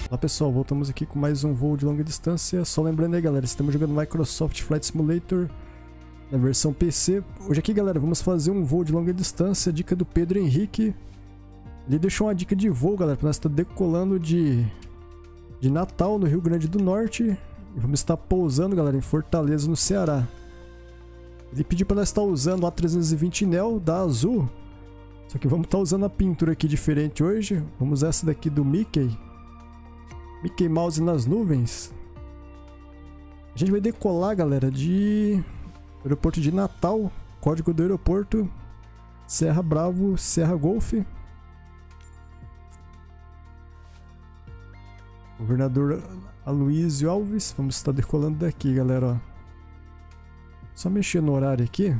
Olá pessoal, voltamos aqui com mais um voo de longa distância. Só lembrando aí galera, estamos jogando Microsoft Flight Simulator na versão PC. Hoje aqui galera, vamos fazer um voo de longa distância, dica do Pedro Henrique. Ele deixou uma dica de voo galera, para nós estar decolando de Natal, no Rio Grande do Norte. E vamos estar pousando galera, em Fortaleza, no Ceará. Ele pediu para nós estar usando a A320 Neo da Azul. Só que vamos estar usando a pintura aqui diferente hoje. Vamos usar essa daqui do Mickey Mouse nas nuvens. A gente vai decolar, galera, de aeroporto de Natal. Código do aeroporto Serra Bravo, Serra Golf. Governador Aloysio Alves. Vamos estar decolando daqui, galera, ó. Só mexer no horário aqui.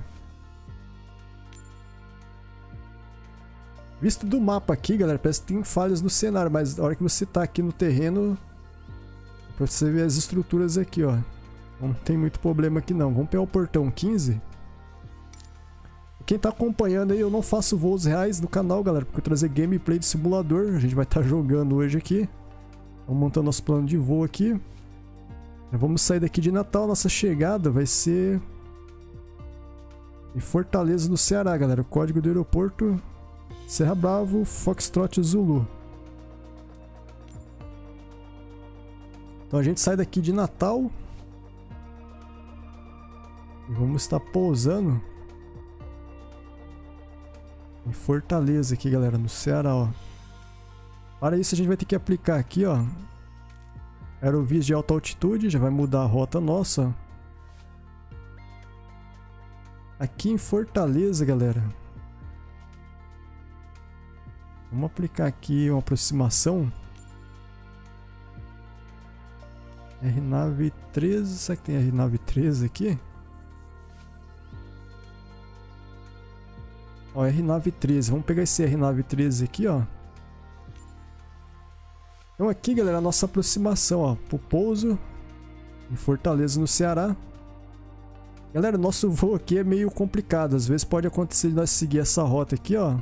Visto do mapa aqui, galera, parece que tem falhas no cenário, mas a hora que você tá aqui no terreno, pra você ver as estruturas aqui, ó, não tem muito problema aqui não. Vamos pegar o portão 15. Quem tá acompanhando aí, eu não faço voos reais no canal, galera, porque eu trazer gameplay de simulador. A gente vai estar jogando hoje aqui. Vamos montando nosso plano de voo aqui. Vamos sair daqui de Natal. Nossa chegada vai ser em Fortaleza, no Ceará, galera. O código do aeroporto Serra Bravo, Foxtrot Zulu. Então a gente sai daqui de Natal e vamos estar pousando em Fortaleza aqui, galera, no Ceará, ó. Para isso a gente vai ter que aplicar aqui, ó, aerovias de alta altitude. Já vai mudar a rota nossa. Aqui em Fortaleza, galera, vamos aplicar aqui uma aproximação. RNAV 13, será que tem RNAV 13 aqui? Ó, RNAV 13, vamos pegar esse RNAV 13 aqui, ó. Então aqui, galera, a nossa aproximação, ó, pro pouso em Fortaleza, no Ceará. Galera, nosso voo aqui é meio complicado, às vezes pode acontecer de nós seguir essa rota aqui, ó,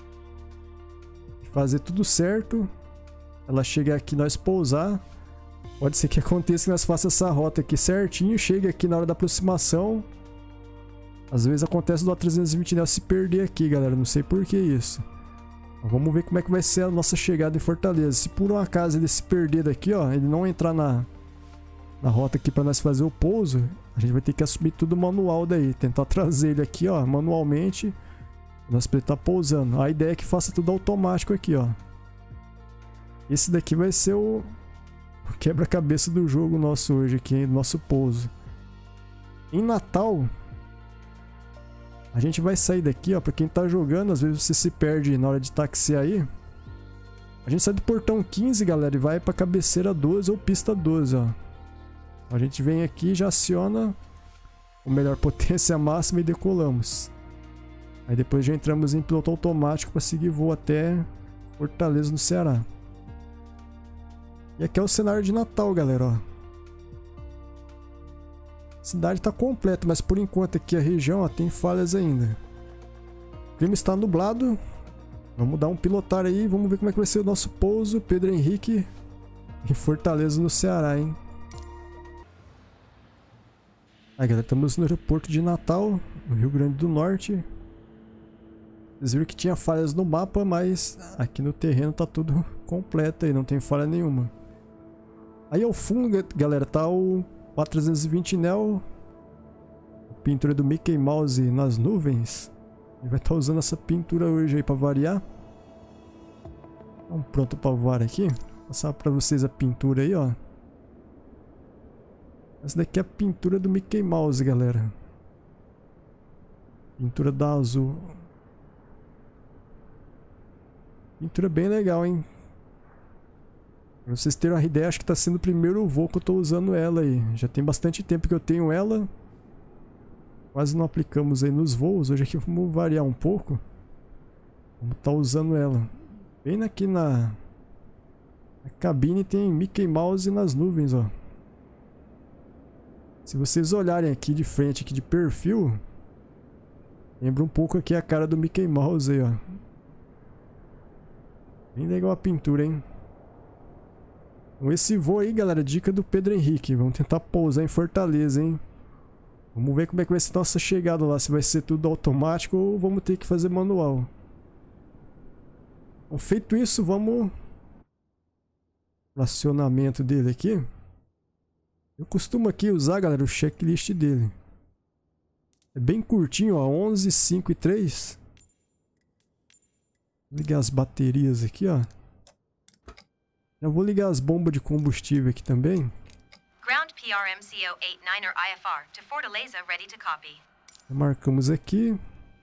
fazer tudo certo, ela chegar aqui, nós pousar. Pode ser que aconteça que nós façamos essa rota aqui certinho, chega aqui na hora da aproximação. Às vezes acontece do A320 Neo se perder aqui, galera, não sei por que isso. Então, vamos ver como é que vai ser a nossa chegada em Fortaleza. Se por um acaso ele se perder daqui, ó, ele não entrar na rota aqui para nós fazer o pouso, a gente vai ter que assumir tudo manual daí, tentar trazer ele aqui, ó, manualmente. Nós para ele estar pousando. A ideia é que faça tudo automático aqui, ó. Esse daqui vai ser o quebra-cabeça do jogo nosso hoje aqui, nosso pouso. Em Natal, a gente vai sair daqui, ó, para quem tá jogando, às vezes você se perde na hora de taxiar aí. A gente sai do portão 15, galera, e vai para cabeceira 12 ou pista 12, ó. A gente vem aqui, já aciona o melhor potência máxima e decolamos. Aí depois já entramos em piloto automático para seguir voo até Fortaleza, no Ceará. E aqui é o cenário de Natal, galera, ó. A cidade está completa, mas por enquanto aqui a região, ó, tem falhas ainda. O clima está nublado. Vamos dar um pilotar aí, vamos ver como é que vai ser o nosso pouso, Pedro Henrique, em Fortaleza, no Ceará, hein. Aí, galera, estamos no aeroporto de Natal, no Rio Grande do Norte. Vocês viram que tinha falhas no mapa, mas aqui no terreno tá tudo completo aí, não tem falha nenhuma. Aí ao fundo, galera, tá o A320 Neo, a pintura do Mickey Mouse nas nuvens. Ele vai estar usando essa pintura hoje aí para variar. Vamos pronto para voar aqui. Vou passar para vocês a pintura aí, ó. Essa daqui é a pintura do Mickey Mouse, galera. Pintura da Azul. Pintura bem legal, hein? Pra vocês terem uma ideia, acho que tá sendo o primeiro voo que eu tô usando ela aí. Já tem bastante tempo que eu tenho ela. Quase não aplicamos aí nos voos. Hoje aqui vamos variar um pouco. Vamos estar usando ela. Bem aqui na cabine tem Mickey Mouse nas nuvens, ó. Se vocês olharem aqui de frente, aqui de perfil, lembra um pouco aqui a cara do Mickey Mouse aí, ó. Bem legal a pintura, hein? Com esse voo aí, galera, dica do Pedro Henrique. Vamos tentar pousar em Fortaleza, hein? Vamos ver como é que vai ser nossa chegada lá. Se vai ser tudo automático ou vamos ter que fazer manual. Então, feito isso, vamos... O acionamento dele aqui. Eu costumo aqui usar, galera, o checklist dele. É bem curtinho, ó. 11, 5 e 3. Vou ligar as baterias aqui, ó. Já vou ligar as bombas de combustível aqui também. Ground PRMCO-89er IFR to Fortaleza ready to copy. Marcamos aqui.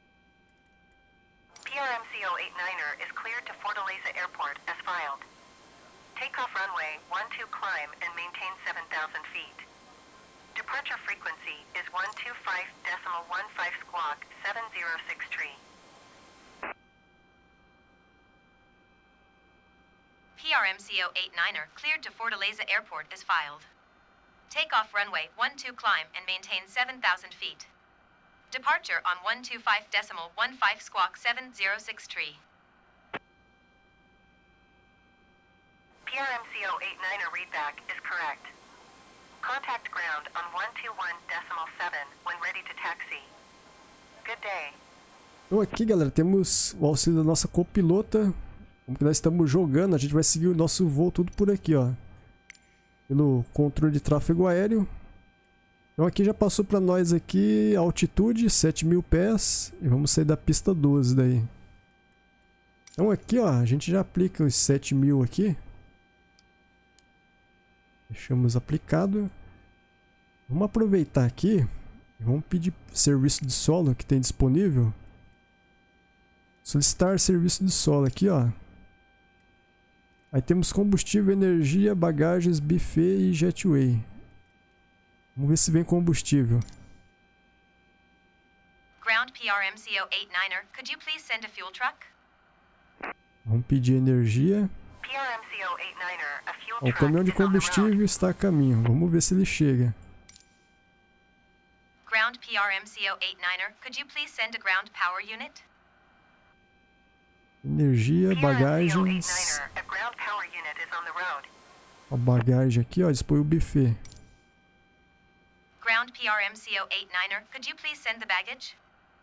PRMCO-89er is cleared to Fortaleza Airport as filed. Takeoff runway 12 climb and maintain 7,000 feet. Departure frequency is 125.15 squawk 706 tree. PRMCO-89er cleared to Fortaleza Airport is filed. Takeoff runway 12 climb and maintain 7,000 feet. Departure on 125.15 squawk 706 tree. PRMCO-89er readback is correct. Contact ground on 121.7 when ready to taxi. Good day. Então aqui, galera, temos o auxílio da nossa copilota. Como que nós estamos jogando, a gente vai seguir o nosso voo tudo por aqui, ó. Pelo controle de tráfego aéreo. Então aqui já passou para nós aqui a altitude, 7.000 pés. E vamos sair da pista 12 daí. Então aqui, ó, a gente já aplica os 7.000 aqui. Deixamos aplicado. Vamos aproveitar aqui. Vamos pedir serviço de solo que tem disponível. Solicitar serviço de solo aqui, ó. Aí temos combustível, energia, bagagens, buffet e jetway. Vamos ver se vem combustível. Ground PRMCO-89er, could you please send a fuel truck? Vamos pedir energia. PRMCO-89er, a fuel Ó, o caminhão de truck is on the road. combustível está a caminho. Vamos ver se ele chega. Ground PRMCO-89er, could you please send a ground power unit? Energia, bagagens. PRMCO-89er, a ground power unit is on the road. A bagagem aqui, ó, dispõe o buffet. Ground PRMCO-89er, could you please send the baggage?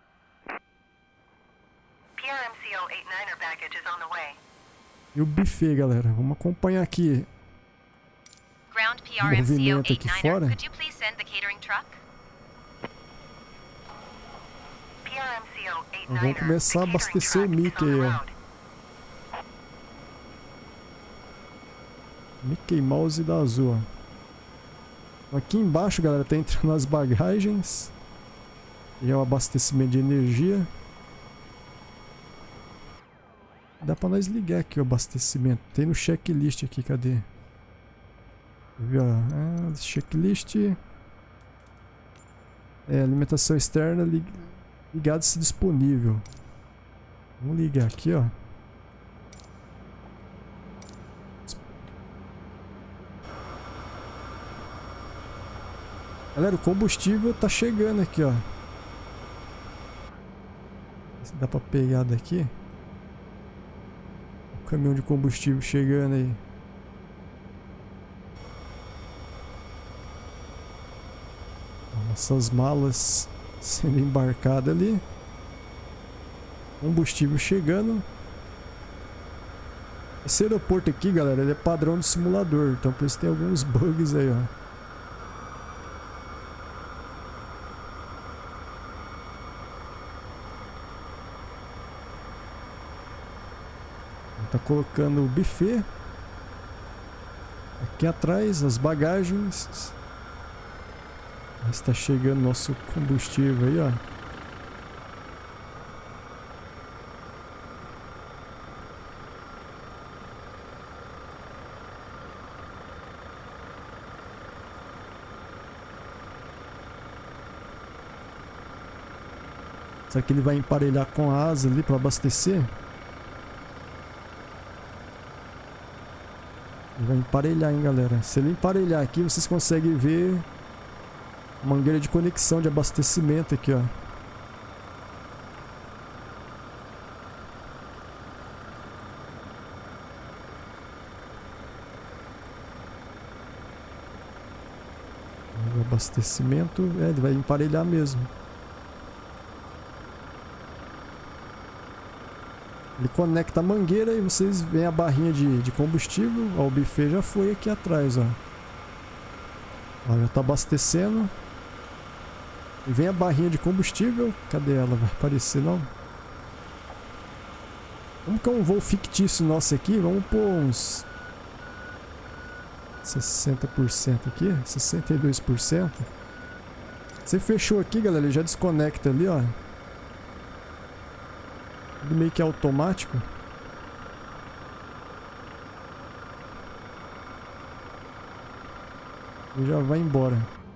PRMCO-89er baggage is on the way. E o buffet, galera. Vamos acompanhar aqui. Ground Movimento aqui fora. PRMCO-89er, could you please send the catering truck? PRMCO-89er, Vamos começar a the catering abastecer o truck is Mickey on the aí, ó. road. Mickey Mouse da Azul, ó. Aqui embaixo, galera, tá entrando as bagagens. E é o abastecimento de energia. Dá pra nós ligar aqui o abastecimento. Tem no checklist aqui, cadê? Viu? Checklist. Alimentação externa ligado se disponível. Vamos ligar aqui, ó. Galera, o combustível tá chegando aqui, ó. Se dá pra pegar daqui. O caminhão de combustível chegando aí. Nossas malas sendo embarcadas ali. Combustível chegando. Esse aeroporto aqui, galera, ele é padrão de simulador. Então por isso tem alguns bugs aí, ó. Tá colocando o buffet. Aqui atrás, as bagagens. Está chegando nosso combustível aí, ó. Será que ele vai emparelhar com a asa ali para abastecer? Ele vai emparelhar, hein, galera. Se ele emparelhar aqui, vocês conseguem ver a mangueira de conexão de abastecimento aqui, ó. Abastecimento. É, ele vai emparelhar mesmo. Ele conecta a mangueira e vocês veem a barrinha de combustível. Ó, o buffet já foi aqui atrás, ó. Ó, já tá abastecendo. E vem a barrinha de combustível. Cadê ela? Vai aparecer não? Como que é um voo fictício nosso aqui? Vamos pôr uns 60% aqui, 62%. Você fechou aqui, galera, ele já desconecta ali, ó. Ele meio que é automático. E já vai embora.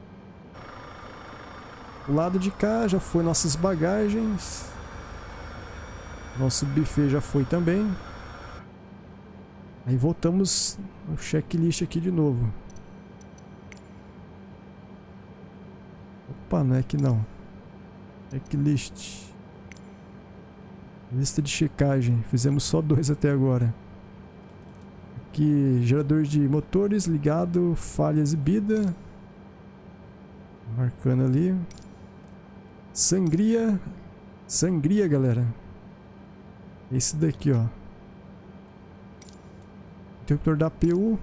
O lado de cá já foi nossas bagagens. Nosso buffet já foi também. Aí voltamos no checklist aqui de novo. Opa, não é que não. Checklist. Lista de checagem. Fizemos só 2 até agora. Aqui, gerador de motores ligado, falha exibida. Marcando ali. Sangria. Sangria, galera. Esse daqui, ó. Interruptor da APU.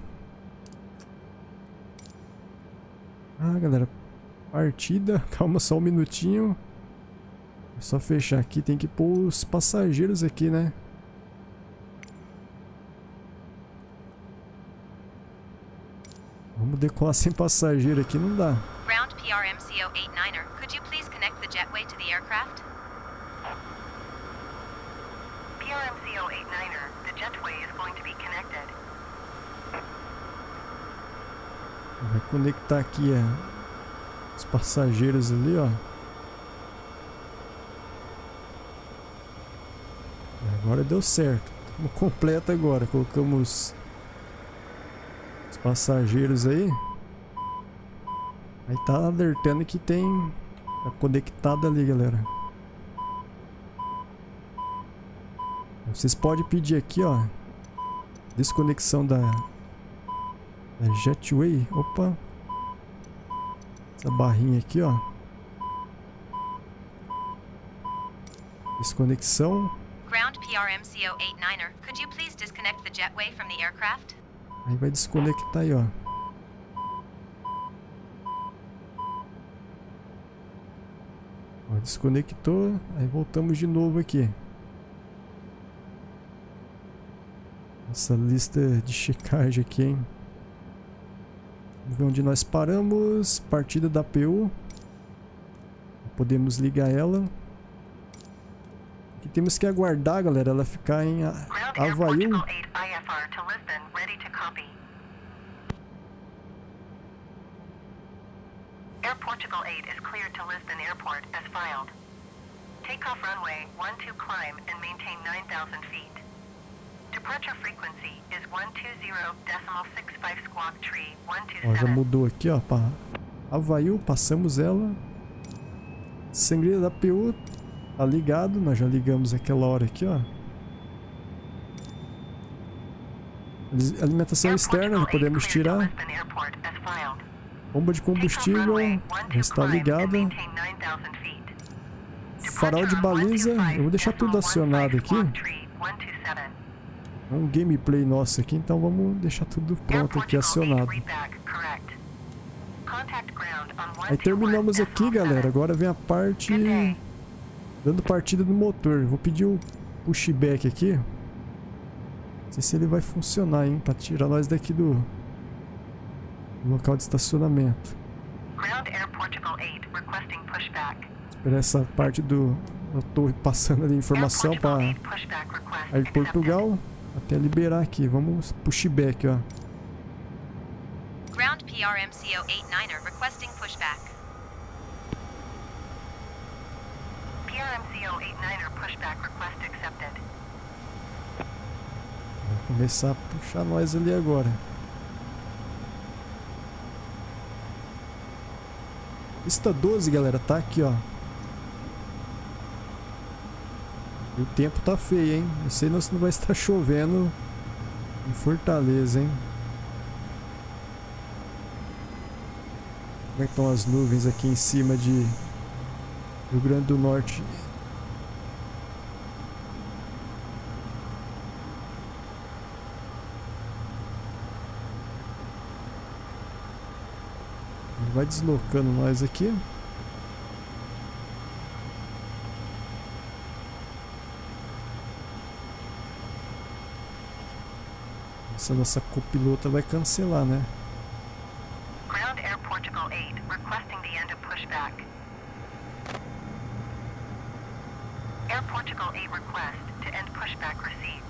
Ah, galera. Partida. Calma só um minutinho. É só fechar aqui. Tem que pôr os passageiros aqui, né? Vamos decolar sem passageiro aqui. Não dá. Ground PRMCO 89er, could you please connect the jetway to the aircraft? PRMCO 89er, the jetway is going to be connected. Vai conectar aqui os passageiros ali, ó. Agora deu certo. Estamos completo agora. Colocamos os passageiros aí. Aí tá alertando que tem... Tá conectado ali, galera. Vocês podem pedir aqui, ó. Desconexão da jetway. Opa. Essa barrinha aqui, ó. Desconexão. Ground PRMCO 89er, could you please disconnect the jetway from the aircraft? Aí vai desconectar aí, ó. Ó, desconectou. Aí voltamos de novo aqui. Nossa lista de checagem aqui, hein? Vamos ver onde nós paramos. Partida da APU. Podemos ligar ela. E temos que aguardar, galera, ela ficar em Havaí. Air Portugal 8 is cleared to Lisbon Airport as filed. Takeoff runway 12 climb and maintain 9,000 feet. Departure frequency is 120.65 squawk tree Ó, 127. já mudou aqui, ó, para Havaí, passamos ela. Sangria da APU tá ligado, nós já ligamos aquela hora aqui, ó. Alimentação externa, já podemos tirar. Bomba de combustível já está ligada. Farol de baliza, eu vou deixar tudo acionado aqui. É um gameplay nosso aqui, então vamos deixar tudo pronto aqui, acionado. Aí terminamos aqui, galera. Agora vem a parte dando partida no motor. Vou pedir o pushback aqui. Não sei se ele vai funcionar, hein, para tirar nós daqui do local de estacionamento. Esperar essa parte da torre passando ali informação para Air Portugal até liberar aqui. Vamos pushback, ó. Ground PRMCO 89er requesting pushback. PRMCO 89er pushback request accepted. Vai começar a puxar nós ali agora. Pista 12, galera, tá aqui, ó. E o tempo tá feio, hein? Não sei se não vai estar chovendo em Fortaleza, hein? Como é que estão as nuvens aqui em cima de Rio Grande do Norte? Vai deslocando nós aqui. Essa nossa copilota vai cancelar, né? Ground Air Portugal 8 requesting the end of pushback. Air Portugal 8 request to end pushback received.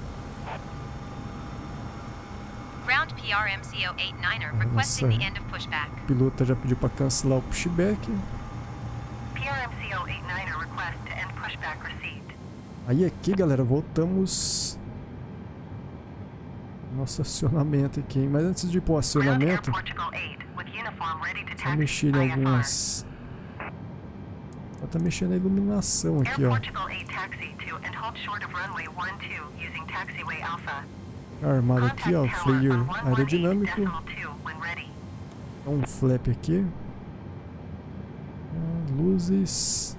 Ground PRMCO 89er requesting the end of pushback. O piloto já pediu para cancelar o pushback. PRMCO 89er request to end pushback received. Aí aqui, galera, voltamos nosso acionamento aqui, hein? Mas antes de ir pro acionamento, só mexer em algumas... Tá mexendo na iluminação aqui, ó. Armado aqui, ó, flare aerodinâmico. Um flap aqui. Luzes.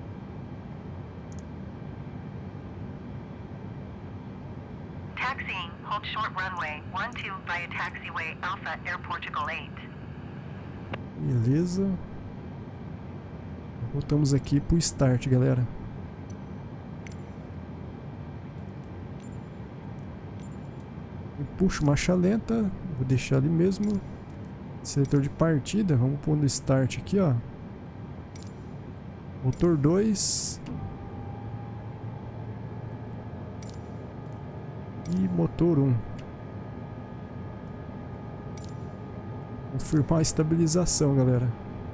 Taxiing, hold short runway 12 via taxiway Alpha Air Portugal 8. Beleza. Voltamos aqui pro start, galera. Puxo marcha lenta, vou deixar ali mesmo. Seletor de partida, vamos pôr no start aqui, ó. Motor 2. E motor 1. Confirmar a estabilização, galera.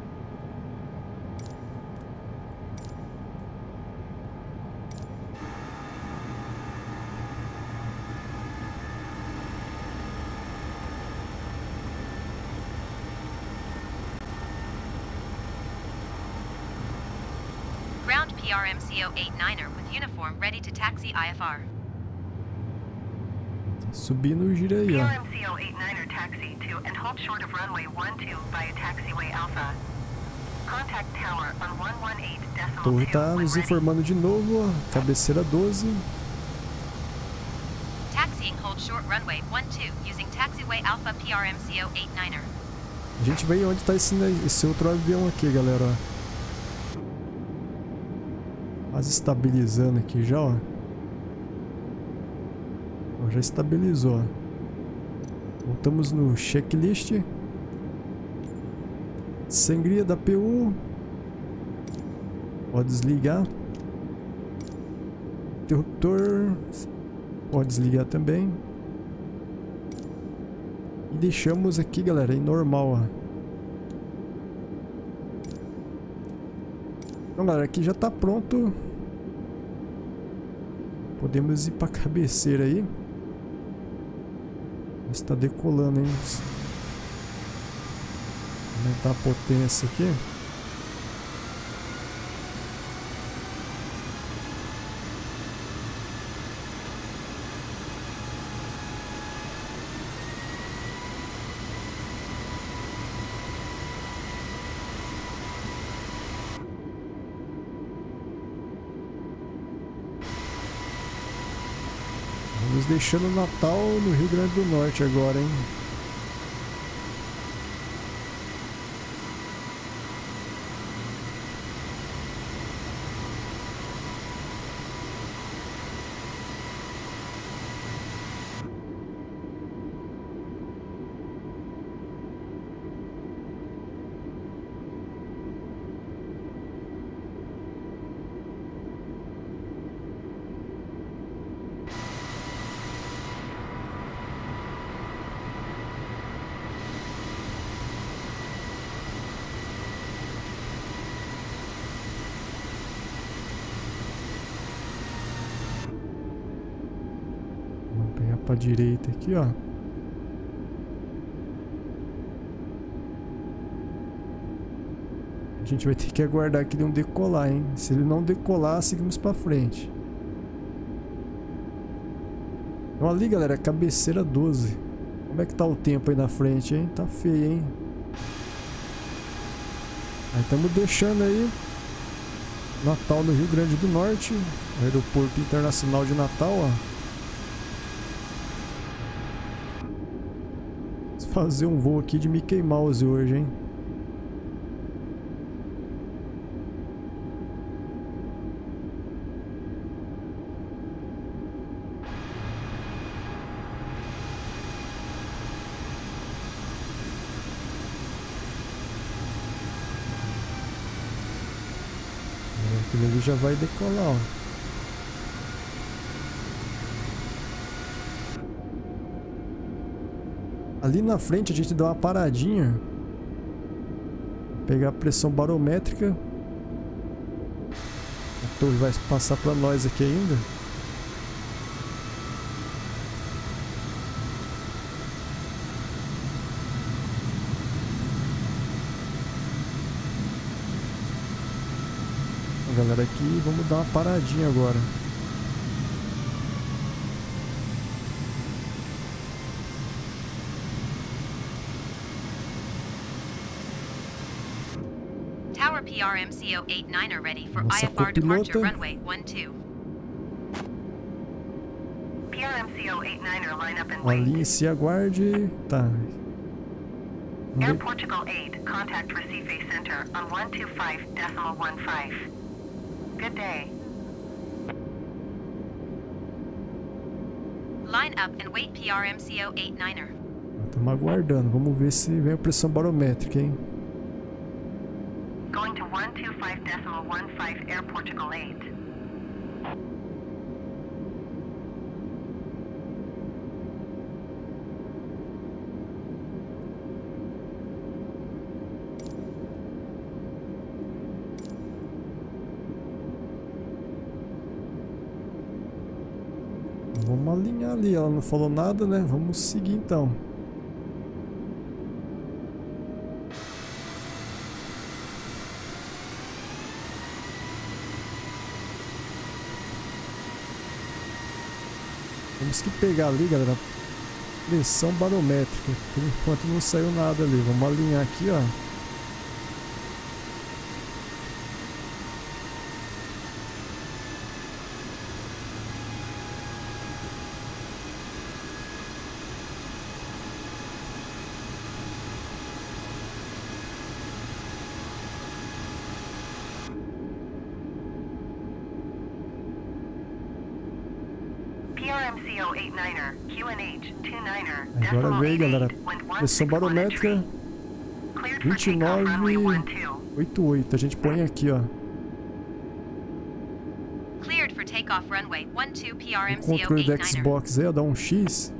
Ground PRMCO 89er with uniform ready to taxi IFR. Subindo o giro aí, ó. PRMCO 89er taxi to and hold short of runway 12 via taxiway Alpha. Contact tower on 118.2. A torre tá nos informando de novo, ó. Cabeceira 12. Taxiing hold short runway 12 using taxiway Alpha PRMCO 89er. A gente vê onde tá esse outro avião aqui, galera, ó. Quase estabilizando aqui já, ó. Ó, já estabilizou, ó. Voltamos no checklist. Sangria da PU. Pode desligar. Interruptor. Pode desligar também. E deixamos aqui, galera, em normal, ó. Então, galera, aqui já tá pronto. Podemos ir pra cabeceira aí. Está decolando, hein? Aumentar a potência aqui. Vamos deixando o Natal no Rio Grande do Norte agora, hein? Pra direita aqui, ó. A gente vai ter que aguardar que ele não decolar, hein? Se ele não decolar, seguimos pra frente. Então ali, galera, cabeceira 12. Como é que tá o tempo aí na frente, hein? Tá feio, hein? Aí estamos deixando aí Natal, no Rio Grande do Norte, Aeroporto Internacional de Natal, ó. Vou fazer um voo aqui de Mickey Mouse hoje, hein? Aquilo ali já vai decolar, ó. Ali na frente a gente dá uma paradinha. Pegar a pressão barométrica. A torre vai passar para nós aqui ainda. Galera, aqui vamos dar uma paradinha agora. Tower PRMCO 89er ready for Nossa IFR departure copilota. runway 12. PRMCO 89er line up and Alinhe wait. se aguarde. Tá. Vamos Air ver. Portugal 8, contact Recife Center on 125.15. Good day. Line up and wait PRMCO 89er. Estamos aguardando. Vamos ver se vem a pressão barométrica, hein? Going to 125.15 Air Portugal 8. Vamos alinhar ali. Ela não falou nada, né? Vamos seguir então. Temos que pegar ali, galera, pressão barométrica. Por enquanto não saiu nada ali. Vamos alinhar aqui, ó. PRMCO 89er, QNH 29er, Agora veio, galera. Pressão barométrica 29,88. A gente põe aqui, ó. Cleared for takeoff runway 12 O PRMCO controle do 89er. Xbox aí, ó, dá um X.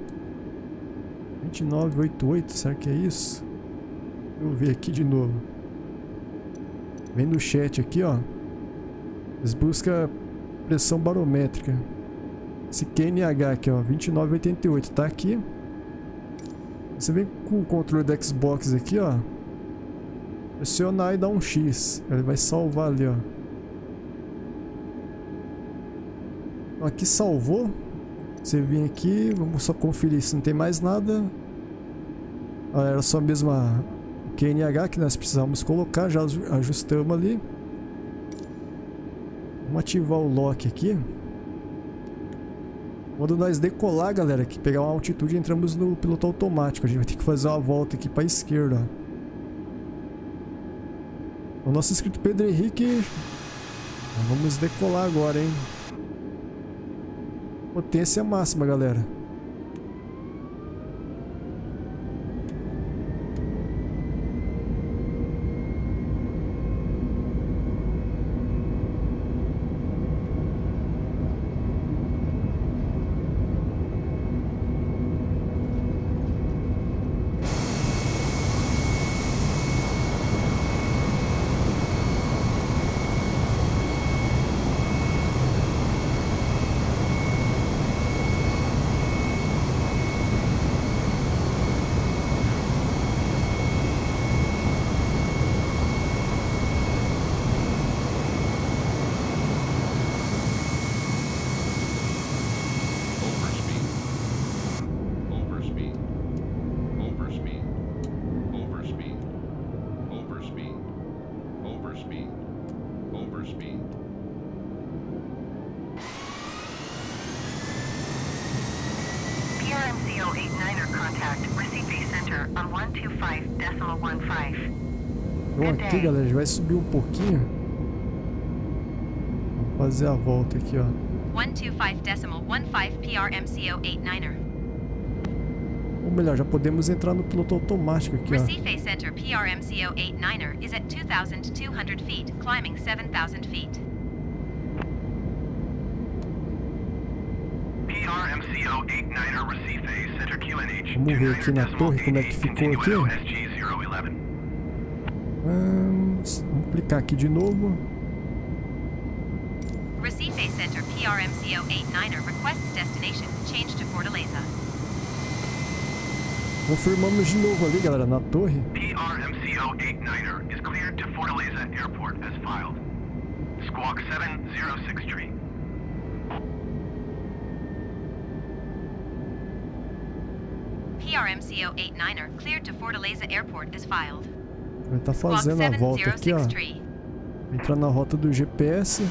29,88. Será que é isso? Deixa eu ver aqui de novo. Vem no chat aqui, ó. Eles buscam pressão barométrica. Esse QNH aqui, ó, 29,88, tá aqui. Você vem com o controle do Xbox aqui, ó. Pressionar e dar um X. Ele vai salvar ali, ó. Então, aqui salvou. Você vem aqui, vamos só conferir se não tem mais nada. Ah, era só mesmo o QNH que nós precisávamos colocar, já ajustamos ali. Vamos ativar o lock aqui. Quando nós decolar, galera, que pegar uma altitude, entramos no piloto automático. A gente vai ter que fazer uma volta aqui para a esquerda. O nosso inscrito Pedro Henrique. Vamos decolar agora, hein? Potência máxima, galera. on 125.15. Então aqui, galera, a gente vai subir um pouquinho. Vamos fazer a volta aqui, ó. 125.15 PRMCO 89er. Ou melhor, já podemos entrar no piloto automático aqui, ó. Recife Center PRMCO 89er is at 2,200 feet, climbing 7,000 feet. PRMCO 89er Recife Center QNH. Vamos ver aqui na torre como é que ficou aqui. Vamos clicar aqui de novo. Recife Center PRMCO 89er requests destination change to Fortaleza. Confirmamos de novo ali, galera, na torre. PRMCO 89er is cleared to Fortaleza Airport as filed. Squawk 7063. PRMCO 89er cleared to Fortaleza Airport as filed. Vai estar Squawk fazendo a volta aqui, ó. 7063. Entrar na rota do GPS.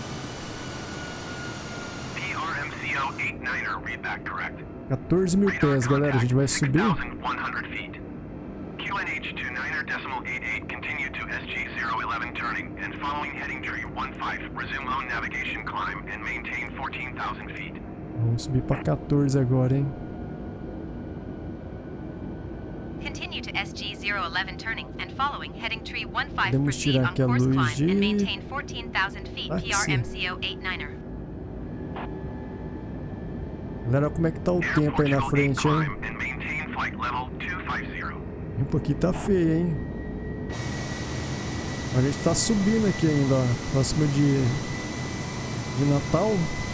PRMCO 89er readback correct. 14 mil pés, galera. A gente vai subir. 6,100 feet. QNH 29.88 continue to SG 011 turning and following heading tree 15. Resume lone navigation climb and maintain 14,000 feet. Vamos subir para 14 agora, hein? Continue to SG 011 turning and following heading tree 15. Podemos Proceed tirar on aqui a course luz climb and de maintain 14,000 feet. táxi. PRMCO 89er. Galera, como é que tá o tempo aí na frente, hein? O tempo aqui tá feio, hein? A gente tá subindo aqui ainda, ó. Próximo de Natal.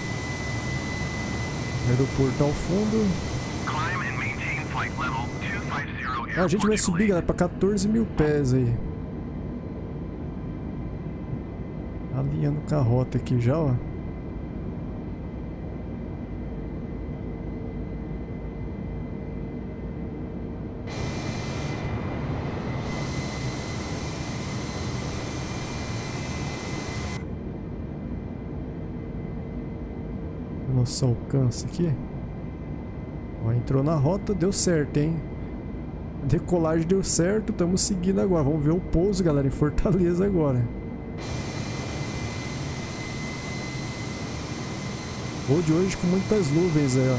Aeroporto ao fundo. A gente vai subir, galera, pra 14 mil pés aí. Alinhando com a rota aqui já, ó. Nosso alcance aqui. Ó, entrou na rota, deu certo, hein? A decolagem deu certo, estamos seguindo agora. Vamos ver o pouso, galera, em Fortaleza agora. Voo de hoje com muitas nuvens aí, ó.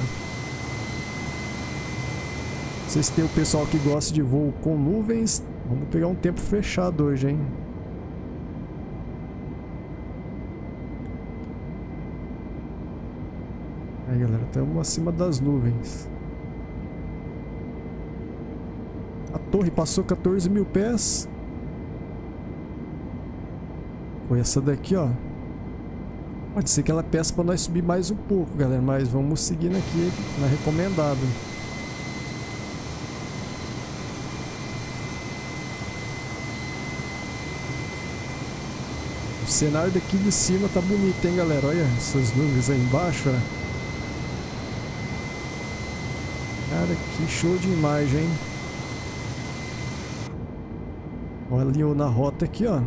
Não sei se tem o pessoal que gosta de voo com nuvens. Vamos pegar um tempo fechado hoje, hein? Aí, galera, estamos acima das nuvens. A torre passou 14 mil pés. Foi essa daqui, ó. Pode ser que ela peça para nós subir mais um pouco, galera, mas vamos seguindo aqui na recomendada. O cenário daqui de cima tá bonito, hein, galera? Olha essas nuvens aí embaixo, ó. Cara, que show de imagem, hein? Olha ali na rota aqui, ó.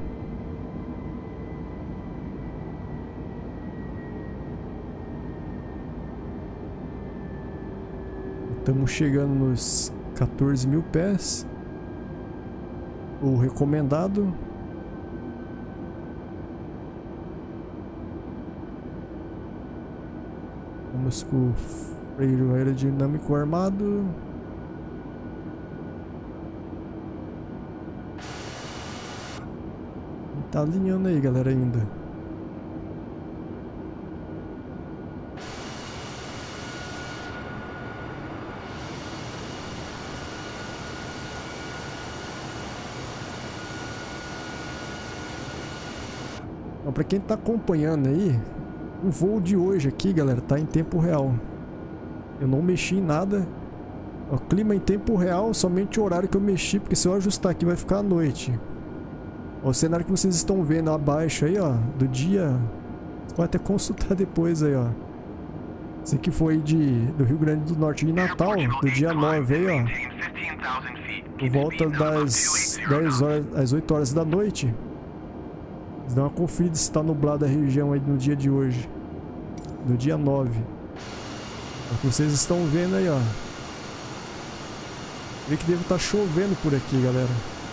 Estamos chegando nos 14 mil pés. O recomendado. Vamos com o freio aerodinâmico armado. Tá alinhando aí, galera, ainda. Então, pra quem tá acompanhando aí, o voo de hoje aqui, galera, tá em tempo real. Eu não mexi em nada. O clima em tempo real, somente o horário que eu mexi, porque se eu ajustar aqui vai ficar à noite. O cenário que vocês estão vendo abaixo aí, ó, do dia, você pode até consultar depois aí, ó. Esse aqui foi do Rio Grande do Norte de Natal, do dia 9 aí, ó. Por volta das 10 horas, às 8 horas da noite. Vocês dão uma conferida se está nublado a região aí no dia de hoje. Do dia 9. É o que vocês estão vendo aí, ó. Vê que deve estar chovendo por aqui, galera.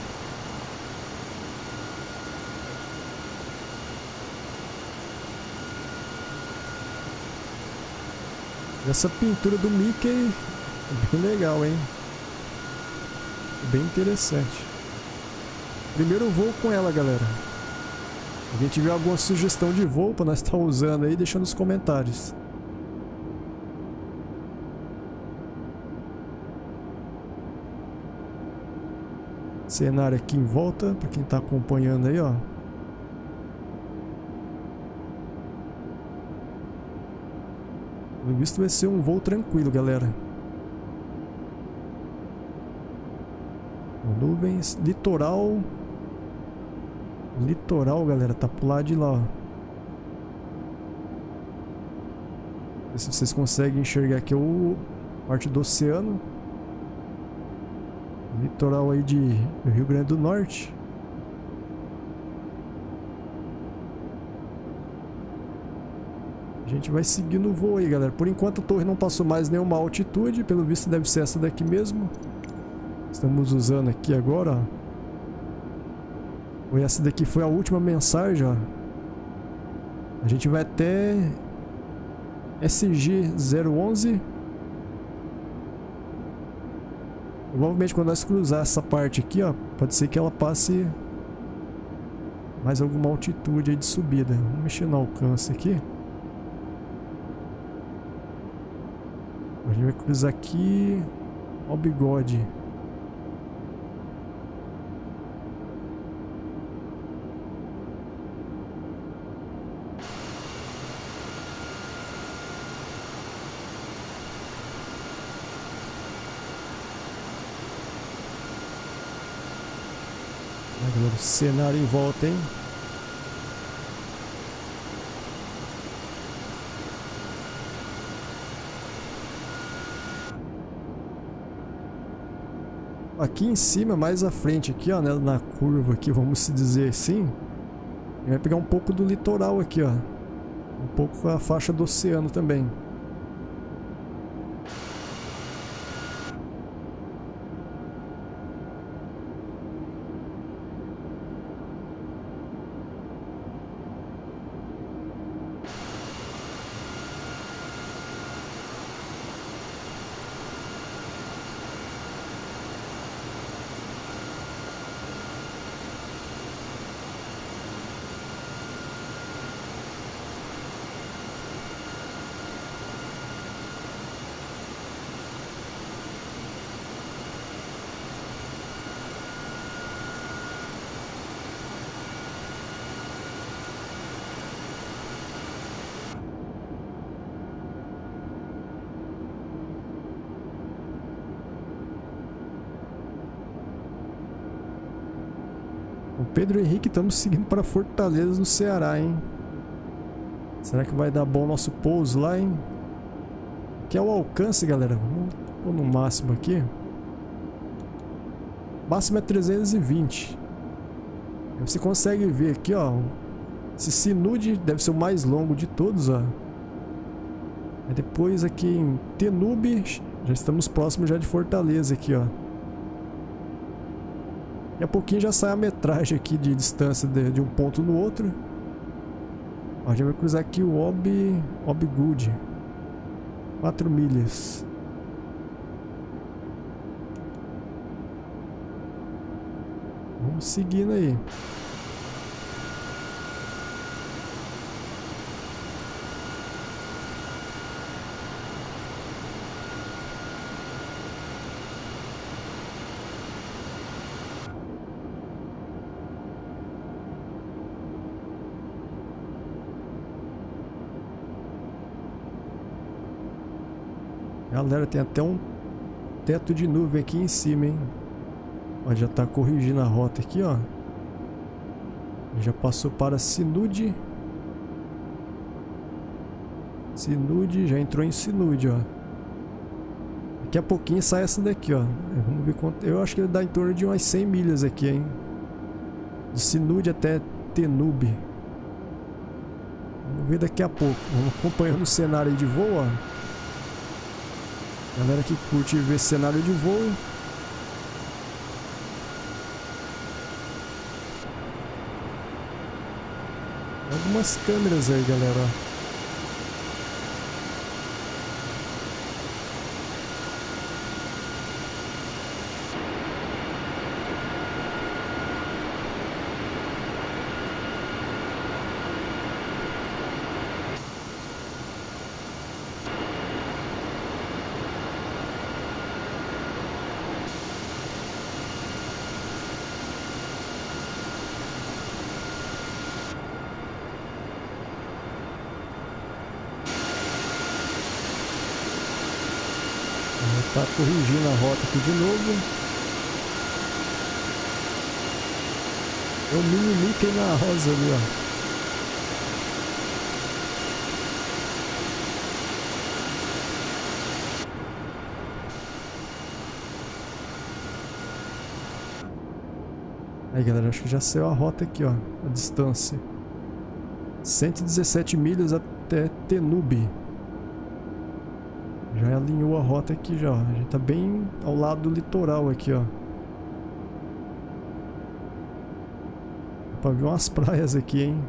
Essa pintura do Mickey é bem legal, hein? Bem interessante. Primeiro voo com ela, galera. Se alguém tiver alguma sugestão de voo para nós estar usando aí, deixa nos comentários. Cenário aqui em volta, para quem está acompanhando aí, ó. Pelo visto vai ser um voo tranquilo, galera. Nuvens, litoral. Litoral, galera, tá pro lado de lá, ó. Ver se vocês conseguem enxergar aqui a parte do oceano. Litoral aí do Rio Grande do Norte. A gente vai seguindo o voo aí, galera. Por enquanto a torre não passou mais nenhuma altitude. Pelo visto deve ser essa daqui mesmo. Estamos usando aqui agora, ó. Essa daqui foi a última mensagem, ó. A gente vai até SG-011. Provavelmente quando nós cruzar essa parte aqui, ó, pode ser que ela passe mais alguma altitude aí de subida. Vamos mexer no alcance aqui. A gente vai cruzar aqui. Ó o bigode. O cenário em volta, hein? Aqui em cima, mais à frente aqui, ó, né, na curva aqui, vamos se dizer assim, vai pegar um pouco do litoral aqui, ó. Um pouco a faixa do oceano também. O Pedro Henrique, estamos seguindo para Fortaleza, no Ceará, hein? Será que vai dar bom o nosso pouso lá, hein? Aqui é o alcance, galera. Vamos pôr no máximo aqui. O máximo é 320. Você consegue ver aqui, ó. Esse Sinude deve ser o mais longo de todos, ó. Aí depois aqui em Tenube, já estamos próximos já de Fortaleza aqui, ó. Daqui a pouquinho já sai a metragem aqui de distância de um ponto no outro. Ó, a gente vai cruzar aqui o Obgood. 4 milhas. Vamos seguindo aí. Galera, tem até um teto de nuvem aqui em cima, hein? Ó, já tá corrigindo a rota aqui, ó. Já passou para Sinude. Sinude, já entrou em Sinude, ó. Daqui a pouquinho sai essa daqui, ó. Vamos ver quanto. Eu acho que ele dá em torno de umas 100 milhas aqui, hein? De Sinude até Tenube. Vamos ver daqui a pouco. Vamos acompanhando o cenário aí de voo, ó. Galera que curte ver cenário de voo, algumas câmeras aí, galera. Tá corrigindo a rota aqui de novo. É o mini Mickey na rosa ali, ó. Aí, galera, acho que já saiu a rota aqui, ó. A distância. 117 milhas até Tenubi. Já alinhou a rota aqui já, ó. A gente tá bem ao lado do litoral aqui, ó. Dá pra ver umas praias aqui, hein?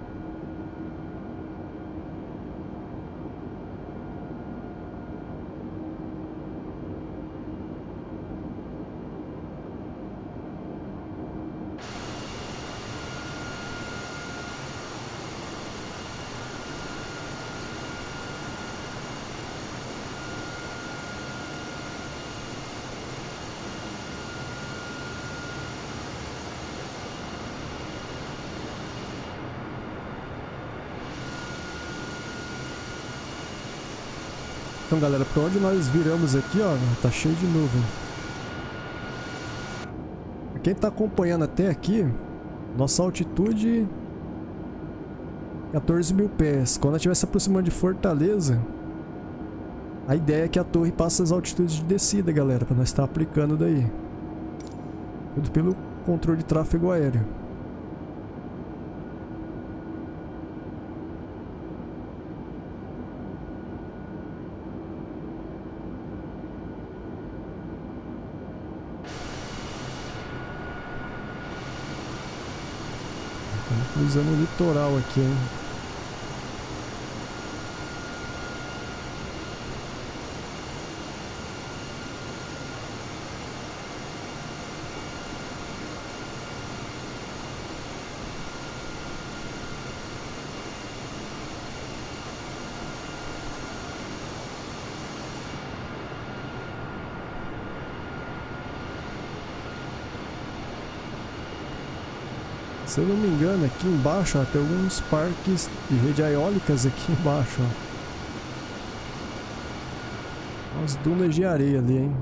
Então, galera, pra onde nós viramos aqui, ó, tá cheio de nuvem. Pra quem tá acompanhando até aqui, nossa altitude 14.000 pés. Quando ela estiver se aproximando de Fortaleza, a ideia é que a torre passe as altitudes de descida, galera, pra nós estar aplicando daí. Tudo pelo controle de tráfego aéreo. Cruzando o litoral aqui, hein? Se eu não me engano, aqui embaixo, ó, tem alguns parques de rede eólicas aqui embaixo, ó. Umas dunas de areia ali, hein?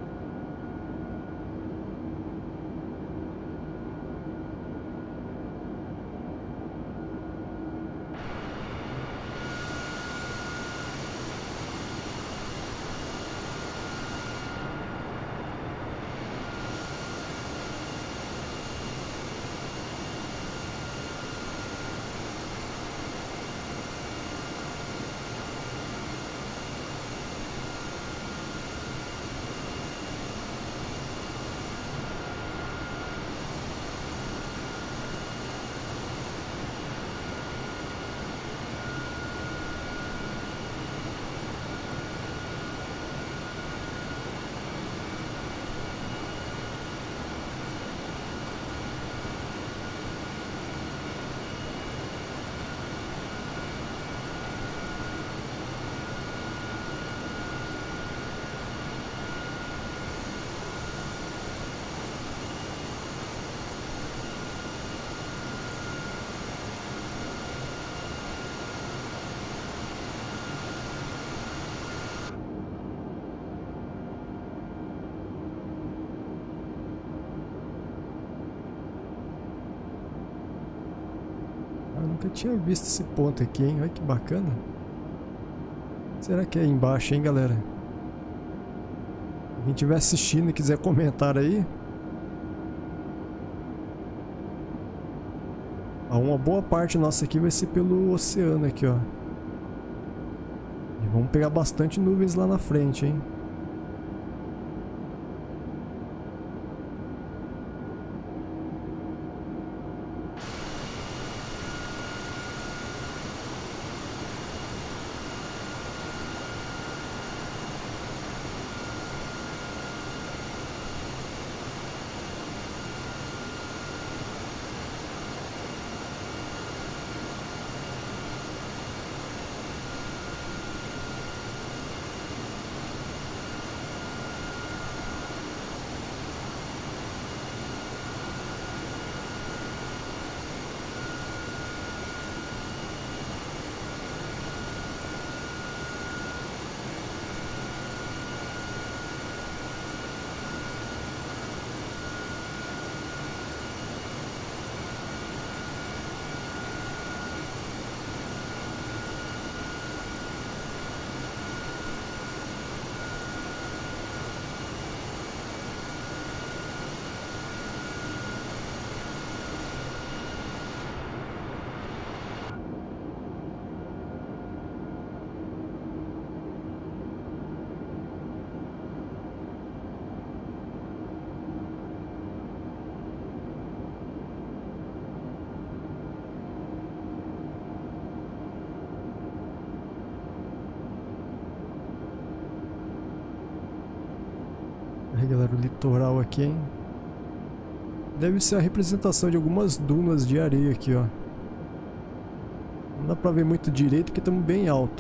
Nunca tinha visto esse ponto aqui, hein? Olha que bacana. Será que é aí embaixo, hein, galera? Quem estiver assistindo e quiser comentar aí. Uma boa parte nossa aqui vai ser pelo oceano aqui, ó. E vamos pegar bastante nuvens lá na frente, hein? Aí galera, o litoral aqui, hein? Deve ser a representação de algumas dunas de areia aqui, ó. Não dá pra ver muito direito porque estamos bem alto.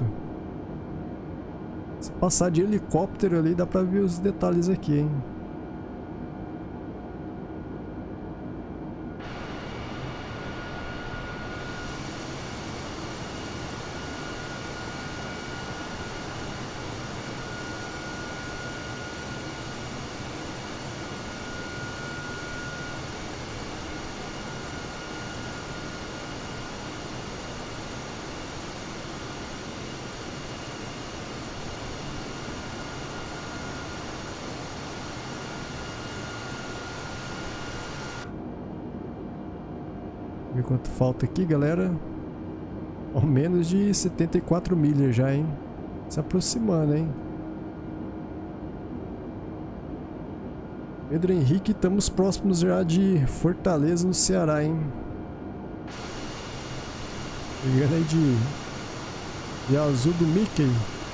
Se passar de helicóptero ali, dá pra ver os detalhes aqui, hein? Ver quanto falta aqui, galera. Ao menos de 74 milhas já, hein? Se aproximando, hein? Pedro Henrique, estamos próximos já de Fortaleza, no Ceará, hein? Chegando aí de azul do Mickey.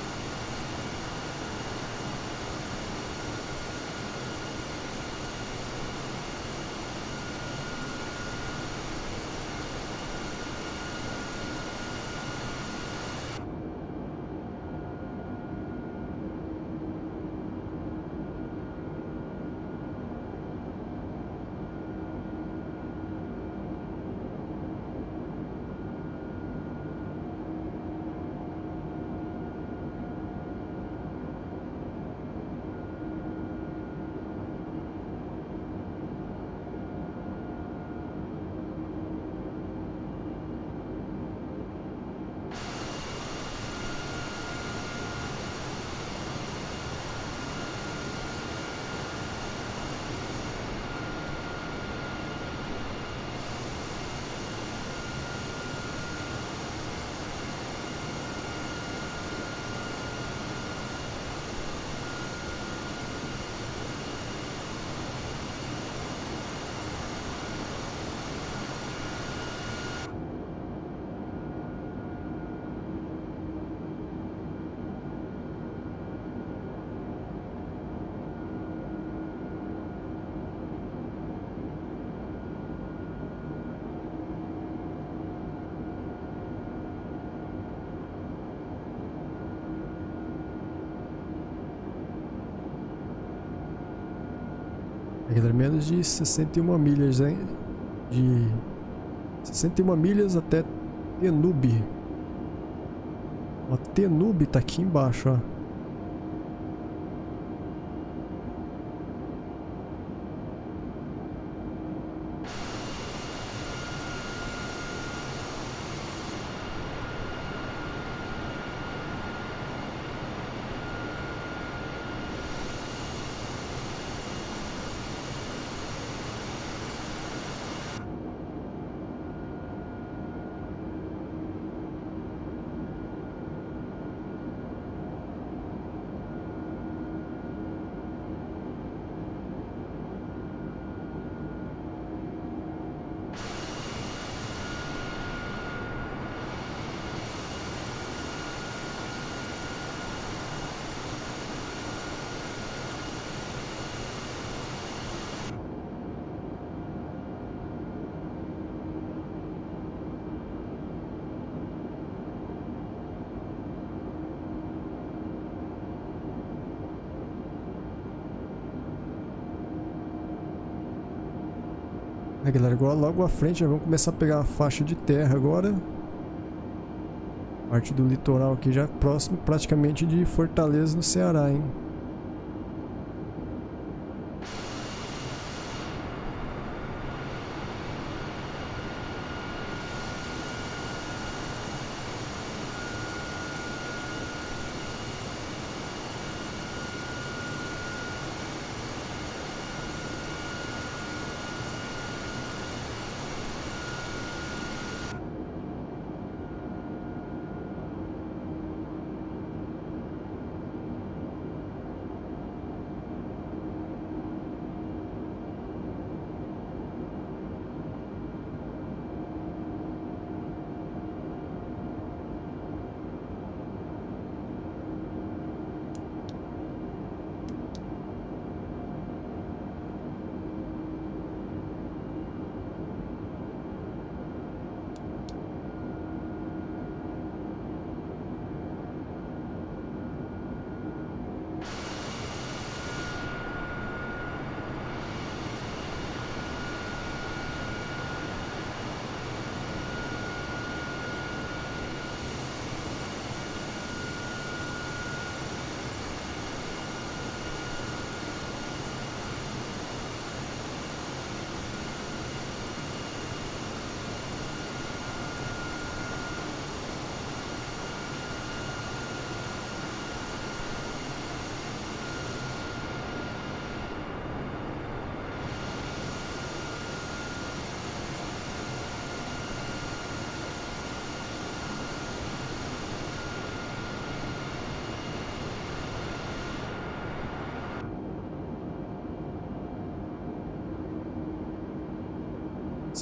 Menos de 61 milhas, hein? De 61 milhas até Tenube. Ó, Tenube tá aqui embaixo, ó. Aí galera, agora logo à frente já vamos começar a pegar a faixa de terra agora. Parte do litoral aqui já próximo praticamente de Fortaleza, no Ceará, hein?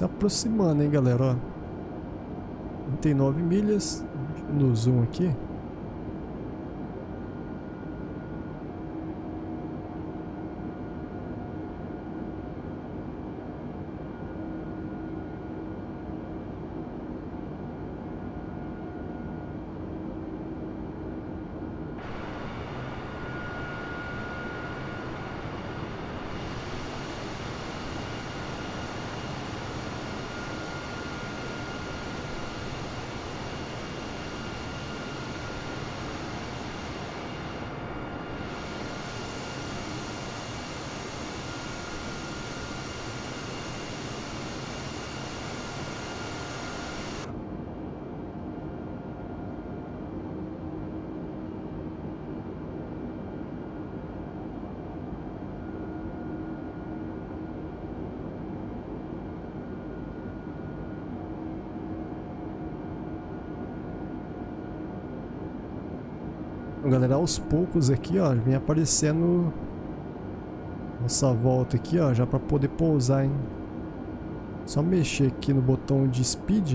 se aproximando, hein, galera, ó. 39 milhas. No zoom aqui. Galera, aos poucos aqui, ó, vem aparecendo nossa volta aqui, ó, já para poder pousar, hein? Só mexer aqui no botão de speed.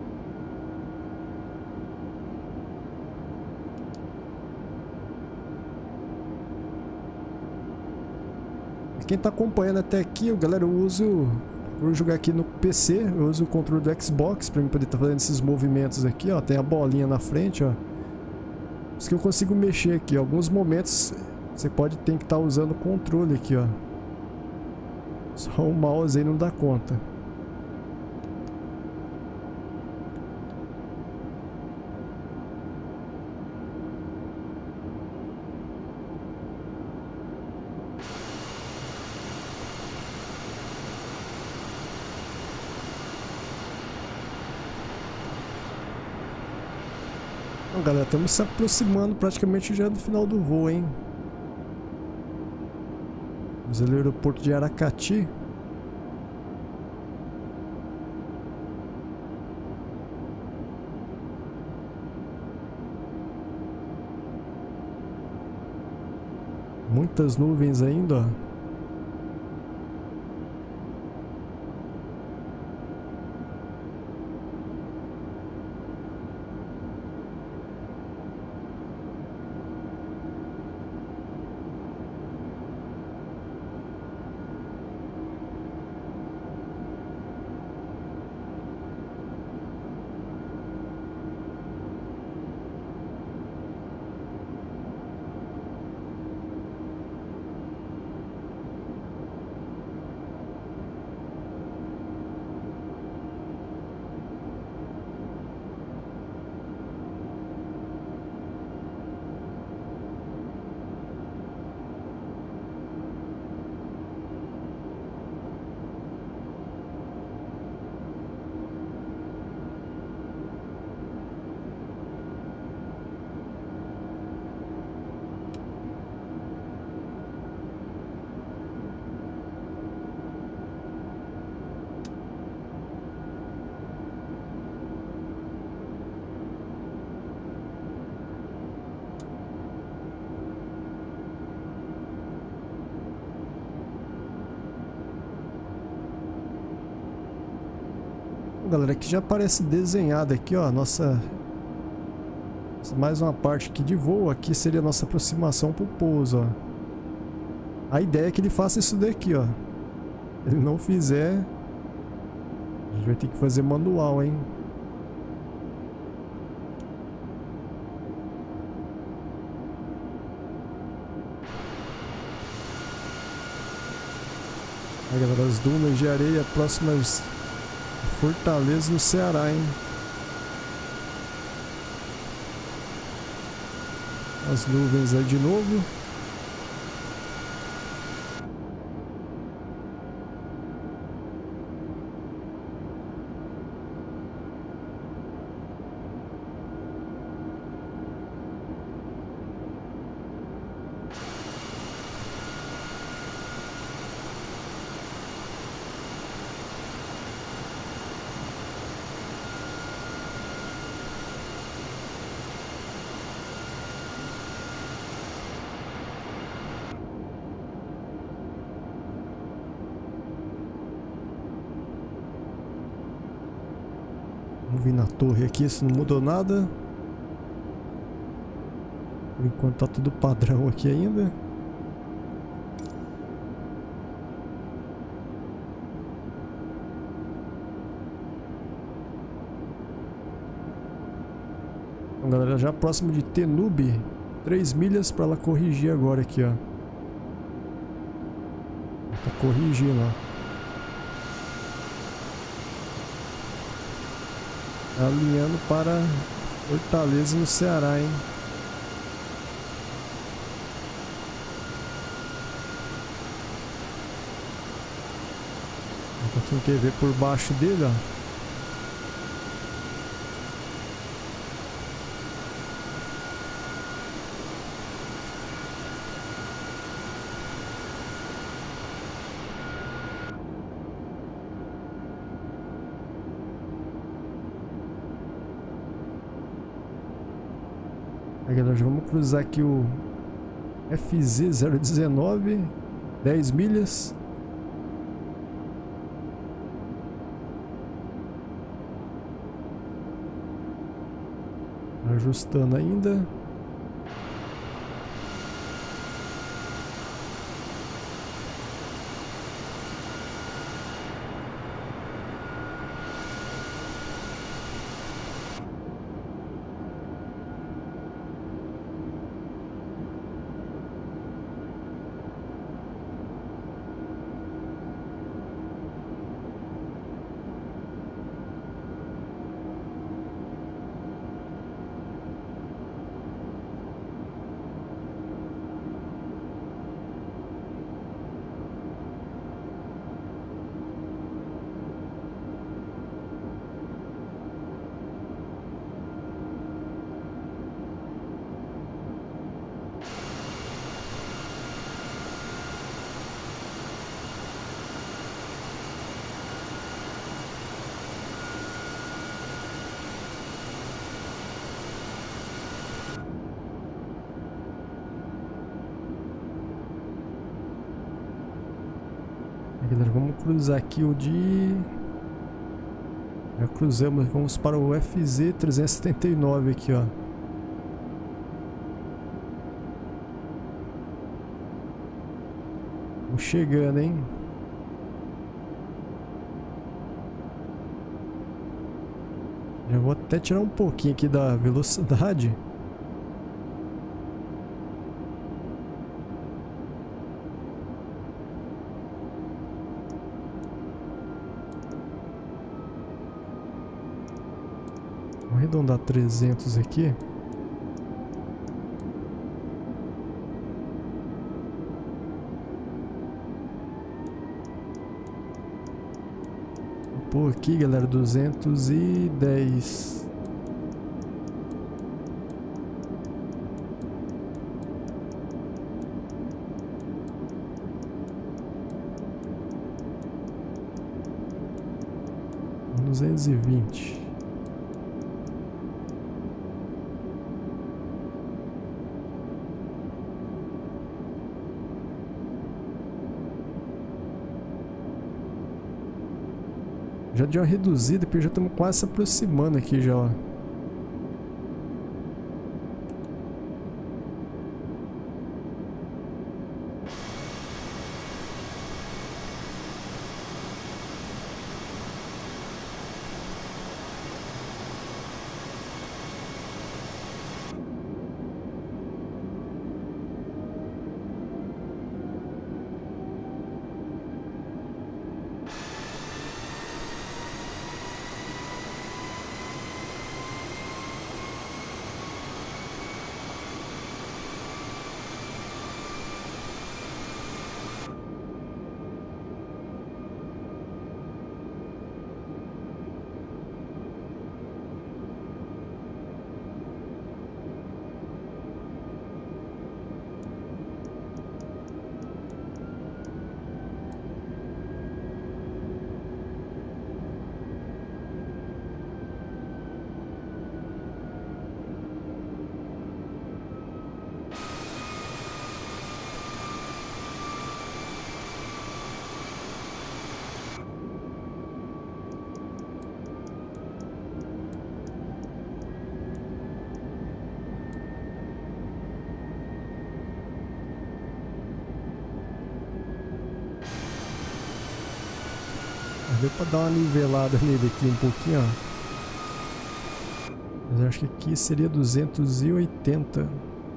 Quem tá acompanhando até aqui, galera, eu uso, vou jogar aqui no PC, eu uso o controle do Xbox para poder estar fazendo esses movimentos aqui, ó, tem a bolinha na frente, ó. Isso que eu consigo mexer aqui. Em alguns momentos você pode ter que estar usando o controle aqui, ó. Só o mouse aí não dá conta. Então, galera, estamos se aproximando praticamente já do final do voo, hein? Vamos ali no aeroporto de Aracati. Muitas nuvens ainda, ó. Galera, aqui já aparece desenhado aqui, ó, nossa, mais uma parte aqui de voo. Aqui seria a nossa aproximação pro pouso, ó. A ideia é que ele faça isso daqui, ó. Se ele não fizer, a gente vai ter que fazer manual, hein. Aí, galera, as dunas de areia próximas Fortaleza, no Ceará, hein? As nuvens aí de novo. Vamos vir na torre aqui, se não mudou nada. Por enquanto tá tudo padrão aqui ainda. Então, galera, já próximo de Tenube. 3 milhas para ela corrigir agora aqui, ó. Tá corrigindo, ó. Alinhando para Fortaleza, no Ceará, hein? Pra quem quer ver por baixo dele, ó. Aí, galera, já vamos cruzar aqui o FZ019, 10 milhas. Ajustando ainda. Galera, vamos cruzar aqui o de... Já cruzamos, vamos para o FZ379 aqui, ó. Vamos chegando, hein? Já vou até tirar um pouquinho aqui da velocidade. Vamos arredondar 300 aqui. Vou pôr aqui, galera, 210. Vamos 220. Já deu uma reduzida, porque já estamos quase se aproximando aqui já, ó. Deu pra dar uma nivelada nele aqui um pouquinho, ó. Mas eu acho que aqui seria 280.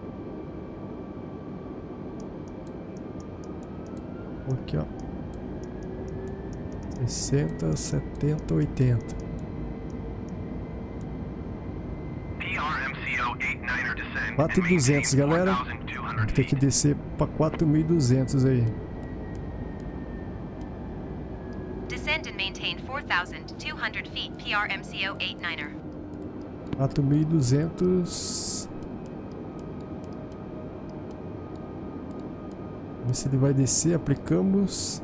Aqui, ó. 60, 70, 80. 4.200, galera. Vamos ter que descer para 4.200 aí. Descend and maintain 4,200 feet PRMCO 89er. 4.200. Vamos ver se ele vai descer. Aplicamos.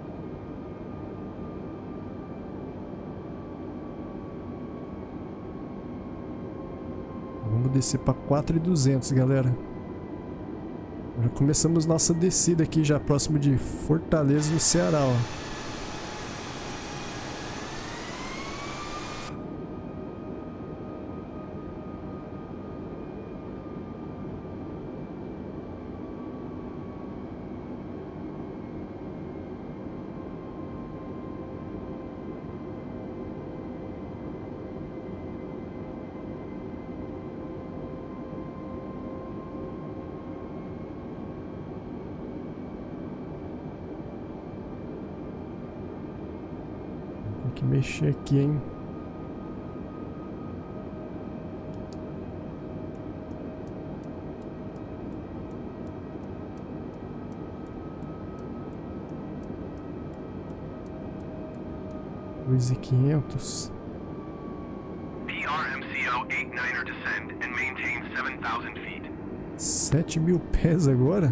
Vamos descer para 4.200, galera. Já começamos nossa descida aqui, já próximo de Fortaleza, no Ceará, ó. Tem que mexer aqui, hein? $2.500. PRMCO 89er descend and maintain 7,000 feet. 7.000 pés agora?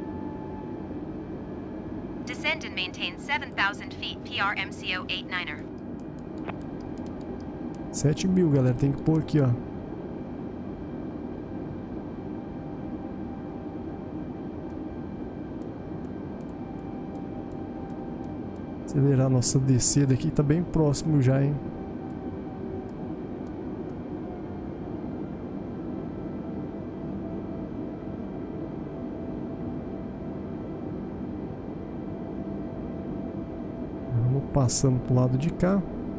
Descend and maintain 7,000 feet PRMCO 89er. 7.000, galera. Tem que pôr aqui, ó. Acelerar nossa descida aqui. Tá bem próximo já, hein? Vamos passando pro lado de cá.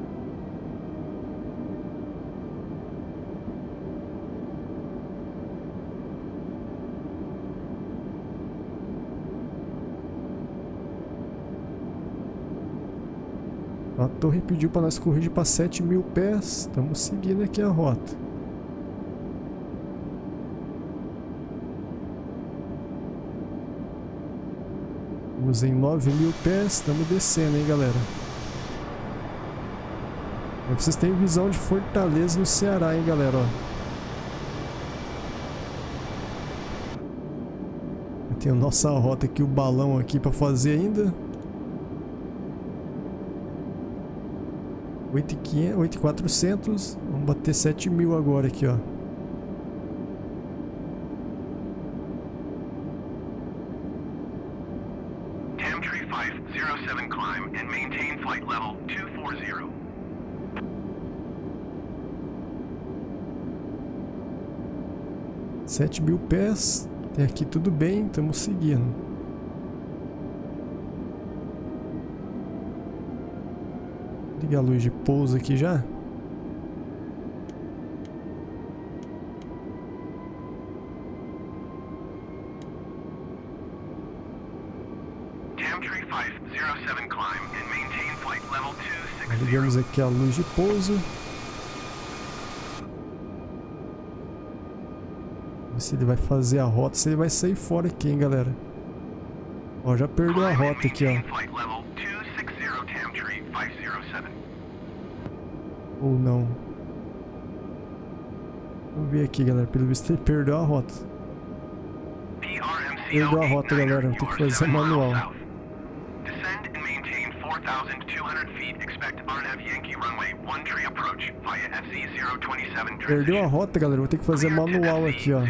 A torre pediu para nós corrigir para 7.000 pés. Estamos seguindo aqui a rota. Estamos em 9.000 pés. Estamos descendo, hein, galera. Vocês têm visão de Fortaleza no Ceará, hein, galera. Ó. Tem a nossa rota aqui, o balão aqui para fazer ainda. 8.400, vamos bater 7.000 agora aqui, ó. Tamtree 507 climb and maintain flight level 240. Sete mil pés, tem aqui tudo bem, estamos seguindo. Liga a luz de pouso aqui já. Tamtree 507 climb and maintain flight level 260. Ligamos aqui a luz de pouso. Ver se ele vai fazer a rota, se ele vai sair fora aqui, hein, galera. Ó, já perdeu a rota aqui, ó. Ou não. Vamos ver aqui, galera. Pelo visto ele perdeu a rota. Perdeu a rota, galera. Vou ter que fazer manual. Perdeu a rota, galera. Vou ter que fazer manual aqui, ó.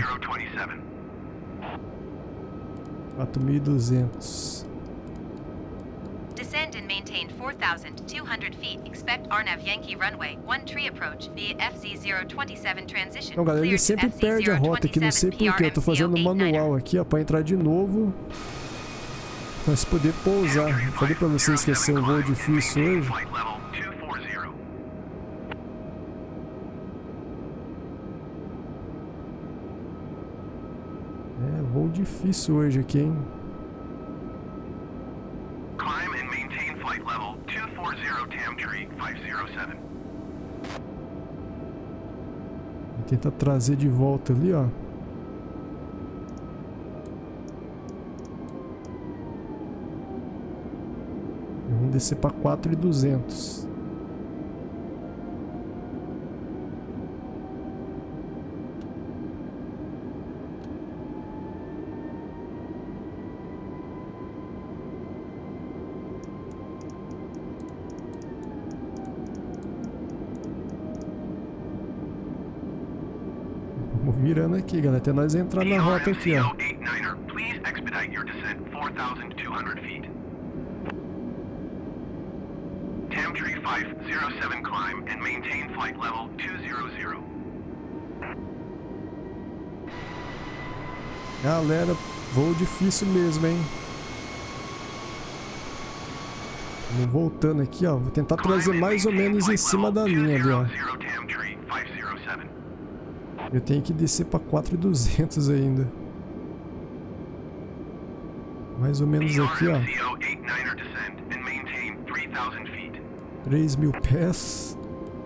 4.200. Descend and maintain 4,200 feet. Expect RNAV Yankee runway 1 tree approach via FZ027 transition. Então, galera, ele sempre perde a rota aqui, não sei porquê. Eu tô fazendo manual aqui, ó, pra entrar de novo. nós poder pousar. Eu falei pra vocês que ia ser um voo difícil hoje. Flight level 240. É, voo difícil hoje aqui, hein? Climb and maintain flight level 240 Tamtree 507. Vou tentar trazer de volta ali, ó. Vamos descer para 4.200. Vamos virando aqui, galera, até nós entrar na rota aqui, ó. PRMCO 89er, please expedite your descent 4,200 feet. Tamtree 507 climb and maintain flight level 200. Galera, voo difícil mesmo, hein? Vamos voltando aqui, ó. Vou tentar trazer mais ou menos em cima da linha ali, ó. Tamtree 507. Eu tenho que descer para 4.200 ainda. Mais ou menos aqui, ó. PRMCO 89er descend and maintain 3,000 feet. 3.000 pés.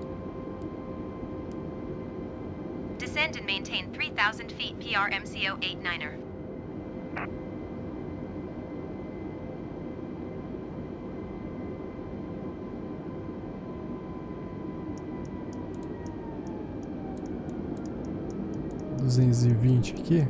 Descend and maintain 3,000 feet PRMCO 89er. $220 aqui.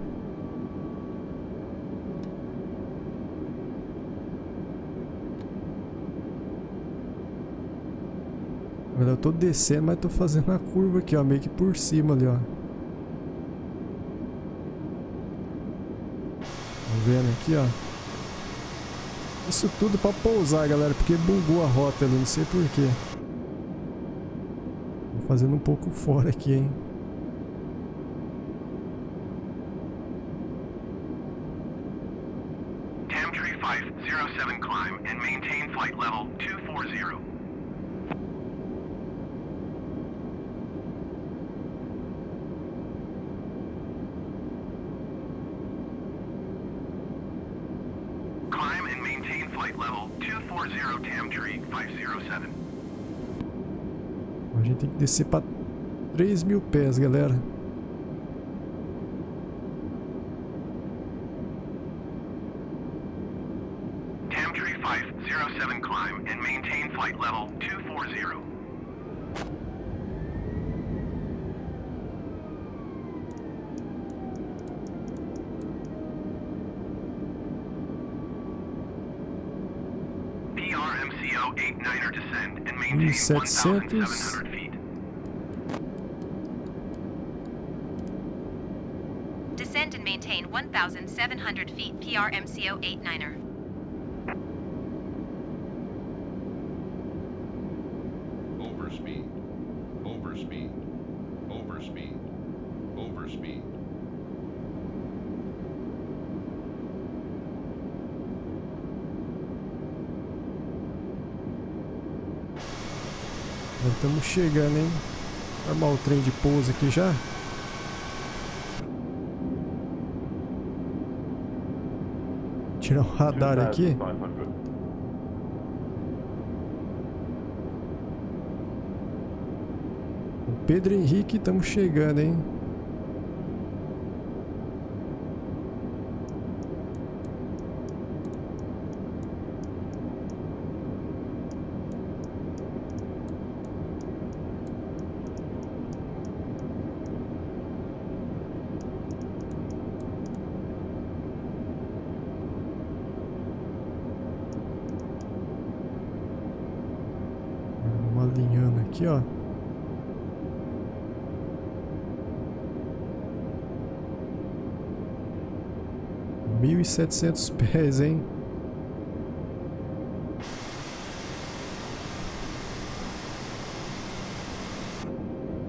Eu tô descendo, mas tô fazendo a curva aqui, ó, meio que por cima ali, ó. Tá vendo aqui, ó. Isso tudo pra pousar, galera, porque bugou a rota ali, não sei porquê. Tô fazendo um pouco fora aqui, hein. Tamtree 507 climb and maintain flight level 240. Climb and maintain flight level 240 Tamtree 507. A gente tem que descer pra 3.000 pés, galera. Tamtree 507 climb and maintain flight level 240. PRMCO 89er descend and maintain 1,700 feet. Descend and maintain 1,700 feet PRMCO 89er. Overspeed. Overspeed. Overspeed. Overspeed. Já estamos chegando, hein? Armar o trem de pouso aqui já. Tirar o radar aqui. O Pedro Henrique, estamos chegando, hein? Vamos alinhando aqui, ó. Mil e 1.700 pés, hein?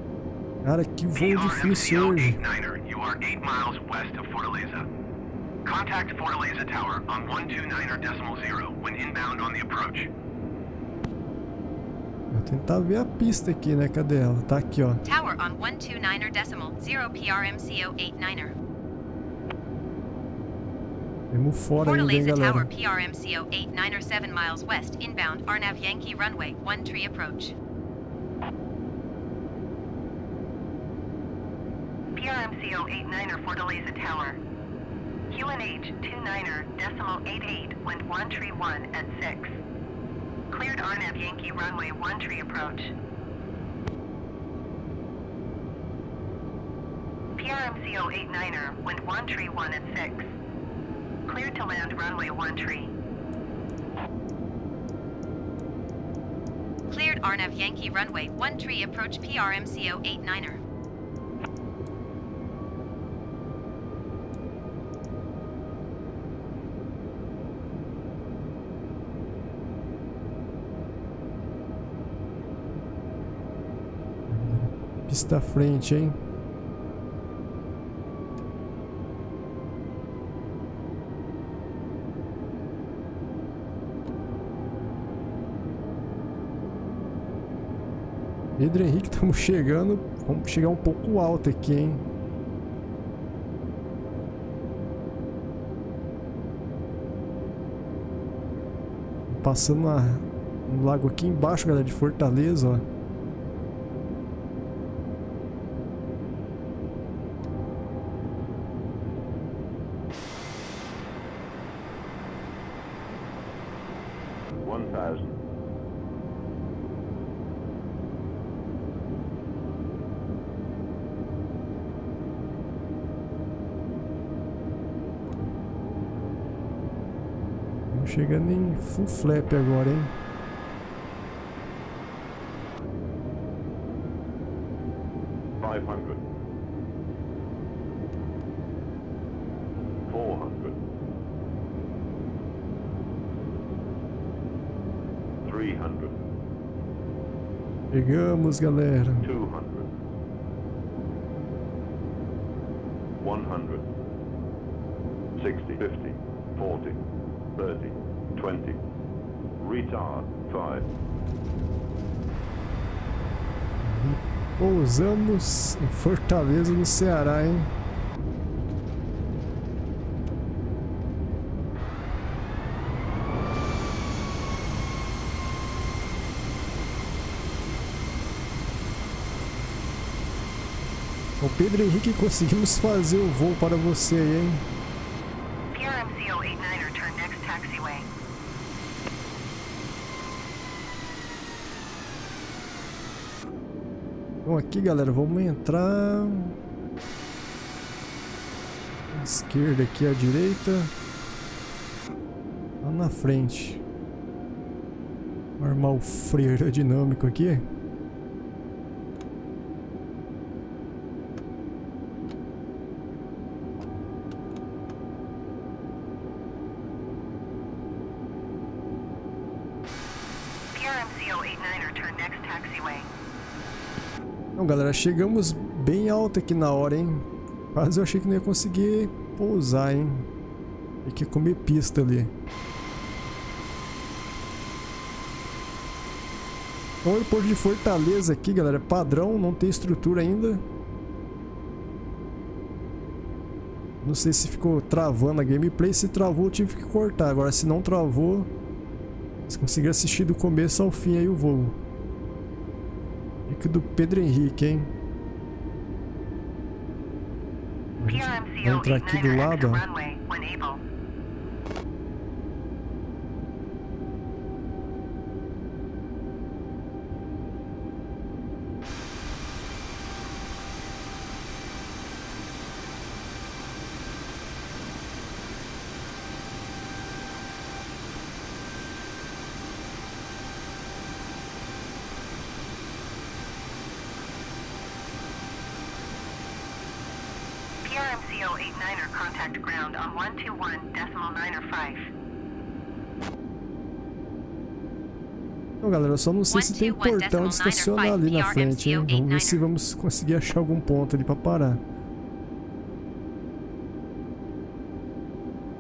Cara, que voo difícil hoje. PRMCO 89er, you are 8 miles west of Fortaleza. Climb Contact Fortaleza Tower on 129.0 when inbound on the approach. Vou tentar ver a pista aqui, né? Cadê ela? Tá aqui, ó. Tower on 129.0 PRMCO 89er. Vemos fora ainda, hein, Fortaleza Tower galera? PRMCO 89er 7 miles west inbound Arnav Yankee runway 13 approach. PRMCO 89er Fortaleza Tower. QNH 29er decimal 88 wind 131 at 6. Cleared Arnav Yankee runway 13 approach. PRMCO 89er wind 131 at 6. Cleared to land runway 13. Cleared Arnav Yankee runway 13 approach PRMCO 89er. Pista à frente, hein? Pedro Henrique, estamos chegando. Vamos chegar um pouco alto aqui, hein? Passando um lago aqui embaixo, galera, de Fortaleza, ó. Chegando em full flap agora, hein? $500, $400, $300, Chegamos, galera. $200, $100, $60, $50, $40, $30, $20, retard, $5. Pousamos em Fortaleza, no Ceará, hein? O Pedro Henrique, conseguimos fazer o voo para você aí, hein? PRMCO 89er turn next taxiway. Bom, aqui, galera, vamos entrar à esquerda, aqui à direita, lá na frente. Vou armar o freio aerodinâmico aqui. PRMCO 89er turn next taxiway. Então, galera, chegamos bem alto aqui na hora, hein? Quase eu achei que não ia conseguir pousar, hein? Tem que comer pista ali. O aeroporto de Fortaleza aqui, galera, padrão, não tem estrutura ainda. Não sei se ficou travando a gameplay. Se travou, eu tive que cortar. Agora, se não travou, vocês conseguiram assistir do começo ao fim aí o voo. Dica do Pedro Henrique, hein? Vou entrar aqui do lado, ó. Runway when able. PRMCO 89er contact ground on 121.905. Então, galera, eu só não sei se tem portão de estacionar ali na frente, hein? Vamos ver se vamos conseguir achar algum ponto ali pra parar.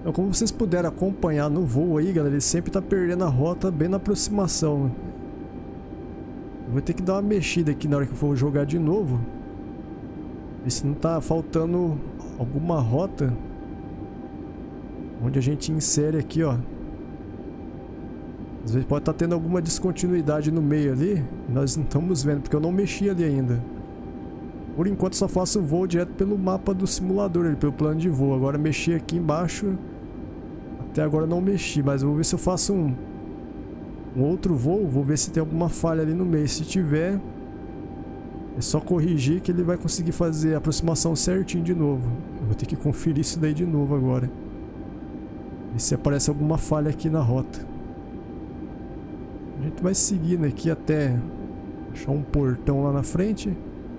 Então, como vocês puderam acompanhar no voo aí, galera, ele sempre tá perdendo a rota bem na aproximação. Eu vou ter que dar uma mexida aqui na hora que eu for jogar de novo. Ver se não tá faltando alguma rota onde a gente insere aqui, ó. Às vezes pode estar tendo alguma descontinuidade no meio ali e nós não estamos vendo, porque eu não mexi ali ainda. Por enquanto só faço o voo direto pelo mapa do simulador, pelo plano de voo. Agora mexi aqui embaixo. Até agora não mexi, mas eu vou ver se eu faço um outro voo. Vou ver se tem alguma falha ali no meio. Se tiver, é só corrigir que ele vai conseguir fazer a aproximação certinho de novo. Eu vou ter que conferir isso daí de novo agora. Ver se aparece alguma falha aqui na rota. A gente vai seguindo aqui até achar um portão lá na frente.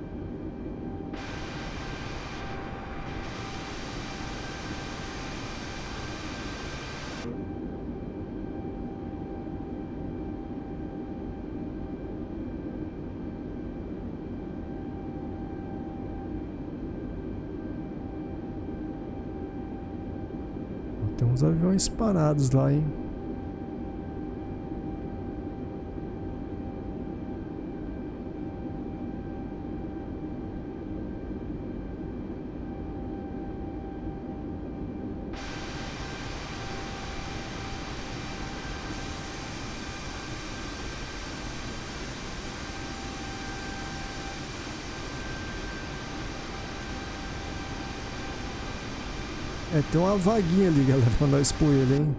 Tem uns aviões parados lá, hein? Tem uma vaguinha ali, galera, pra nós pôr ele, hein?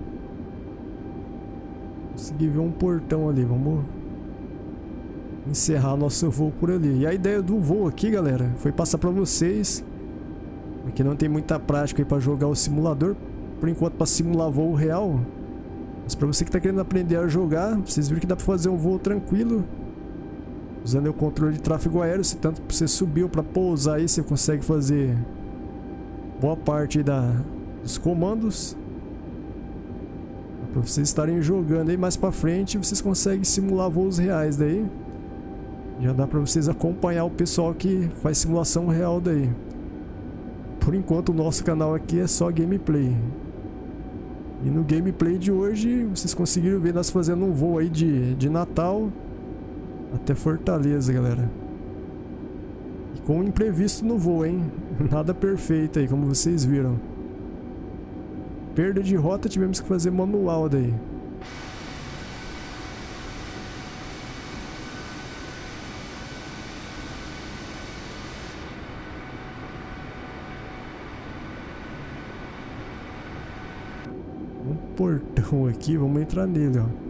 Consegui ver um portão ali, vamos encerrar nosso voo por ali. E a ideia do voo aqui, galera, foi passar pra vocês, porque não tem muita prática aí pra jogar o simulador, por enquanto pra simular voo real. Mas pra você que tá querendo aprender a jogar, vocês viram que dá pra fazer um voo tranquilo, usando o controle de tráfego aéreo. Se tanto pra você subir ou pra pousar aí, você consegue fazer boa parte dos comandos. Para vocês estarem jogando aí mais para frente, vocês conseguem simular voos reais daí. Já dá para vocês acompanhar o pessoal que faz simulação real daí. Por enquanto o nosso canal aqui é só gameplay. E no gameplay de hoje vocês conseguiram ver nós fazendo um voo aí de Natal até Fortaleza, galera. E com um imprevisto no voo, hein? Nada perfeito aí, como vocês viram. Perda de rota tivemos que fazer manual daí. Um portão aqui, vamos entrar nele, ó.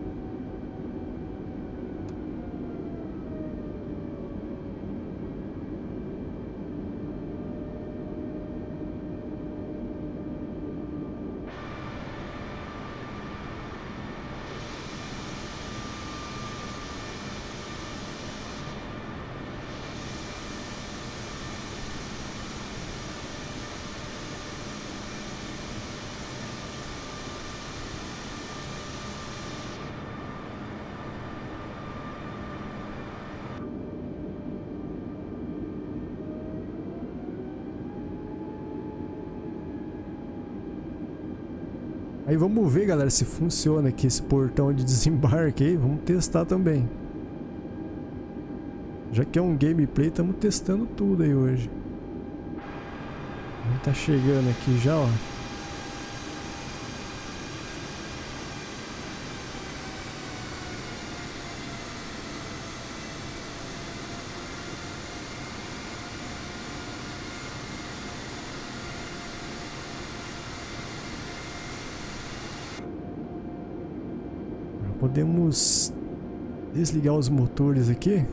Aí vamos ver, galera, se funciona aqui esse portão de desembarque aí. Vamos testar também. Já que é um gameplay, estamos testando tudo aí hoje. Ele tá chegando aqui já, ó. Podemos desligar os motores aqui.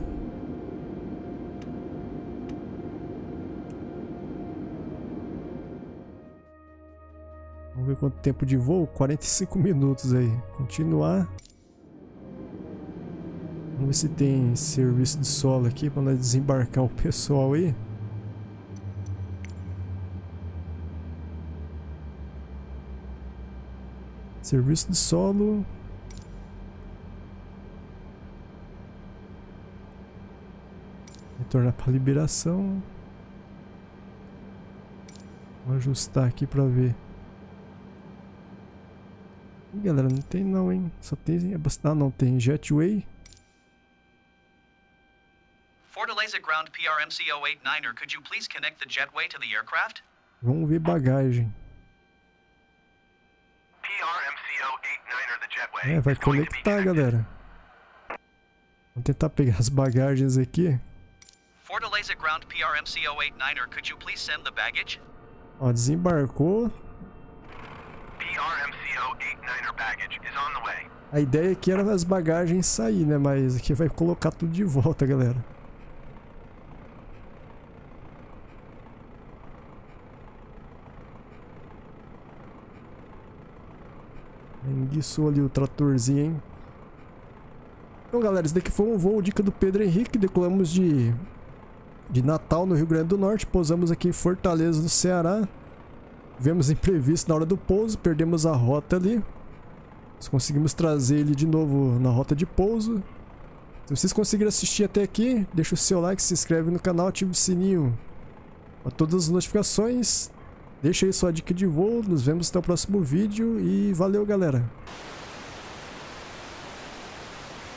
Vamos ver quanto tempo de voo. 45 minutos aí. Continuar. Vamos ver se tem serviço de solo aqui para nós desembarcar o pessoal aí. Serviço de solo. Retornar para liberação. Vou ajustar aqui para ver. Ih, galera, não tem não, hein? Só tem... Ah, não, tem Jetway. Fortaleza Ground PRMC-089er, could you please connect the jetway to the aircraft? Vamos ver bagagem. PRMC-089er, the jetway. Vai is going to be conectar, connected. galera. Vamos tentar pegar as bagagens aqui. Fortaleza Ground PRMC-089er, could you please send the baggage? Ó, desembarcou. PRMC-089er baggage is on the way. A ideia aqui era as bagagens sair, né? Mas aqui vai colocar tudo de volta, galera. Enguiçou ali o tratorzinho, hein? Então, galera, esse daqui foi um voo dica do Pedro Henrique. Decolamos de Natal, no Rio Grande do Norte. Pousamos aqui em Fortaleza, no Ceará. Tivemos imprevisto na hora do pouso, perdemos a rota ali. Nós conseguimos trazer ele de novo na rota de pouso. Se vocês conseguiram assistir até aqui, deixa o seu like, se inscreve no canal, ativa o sininho para todas as notificações. Deixa aí sua dica de voo. Nos vemos até o próximo vídeo e valeu, galera!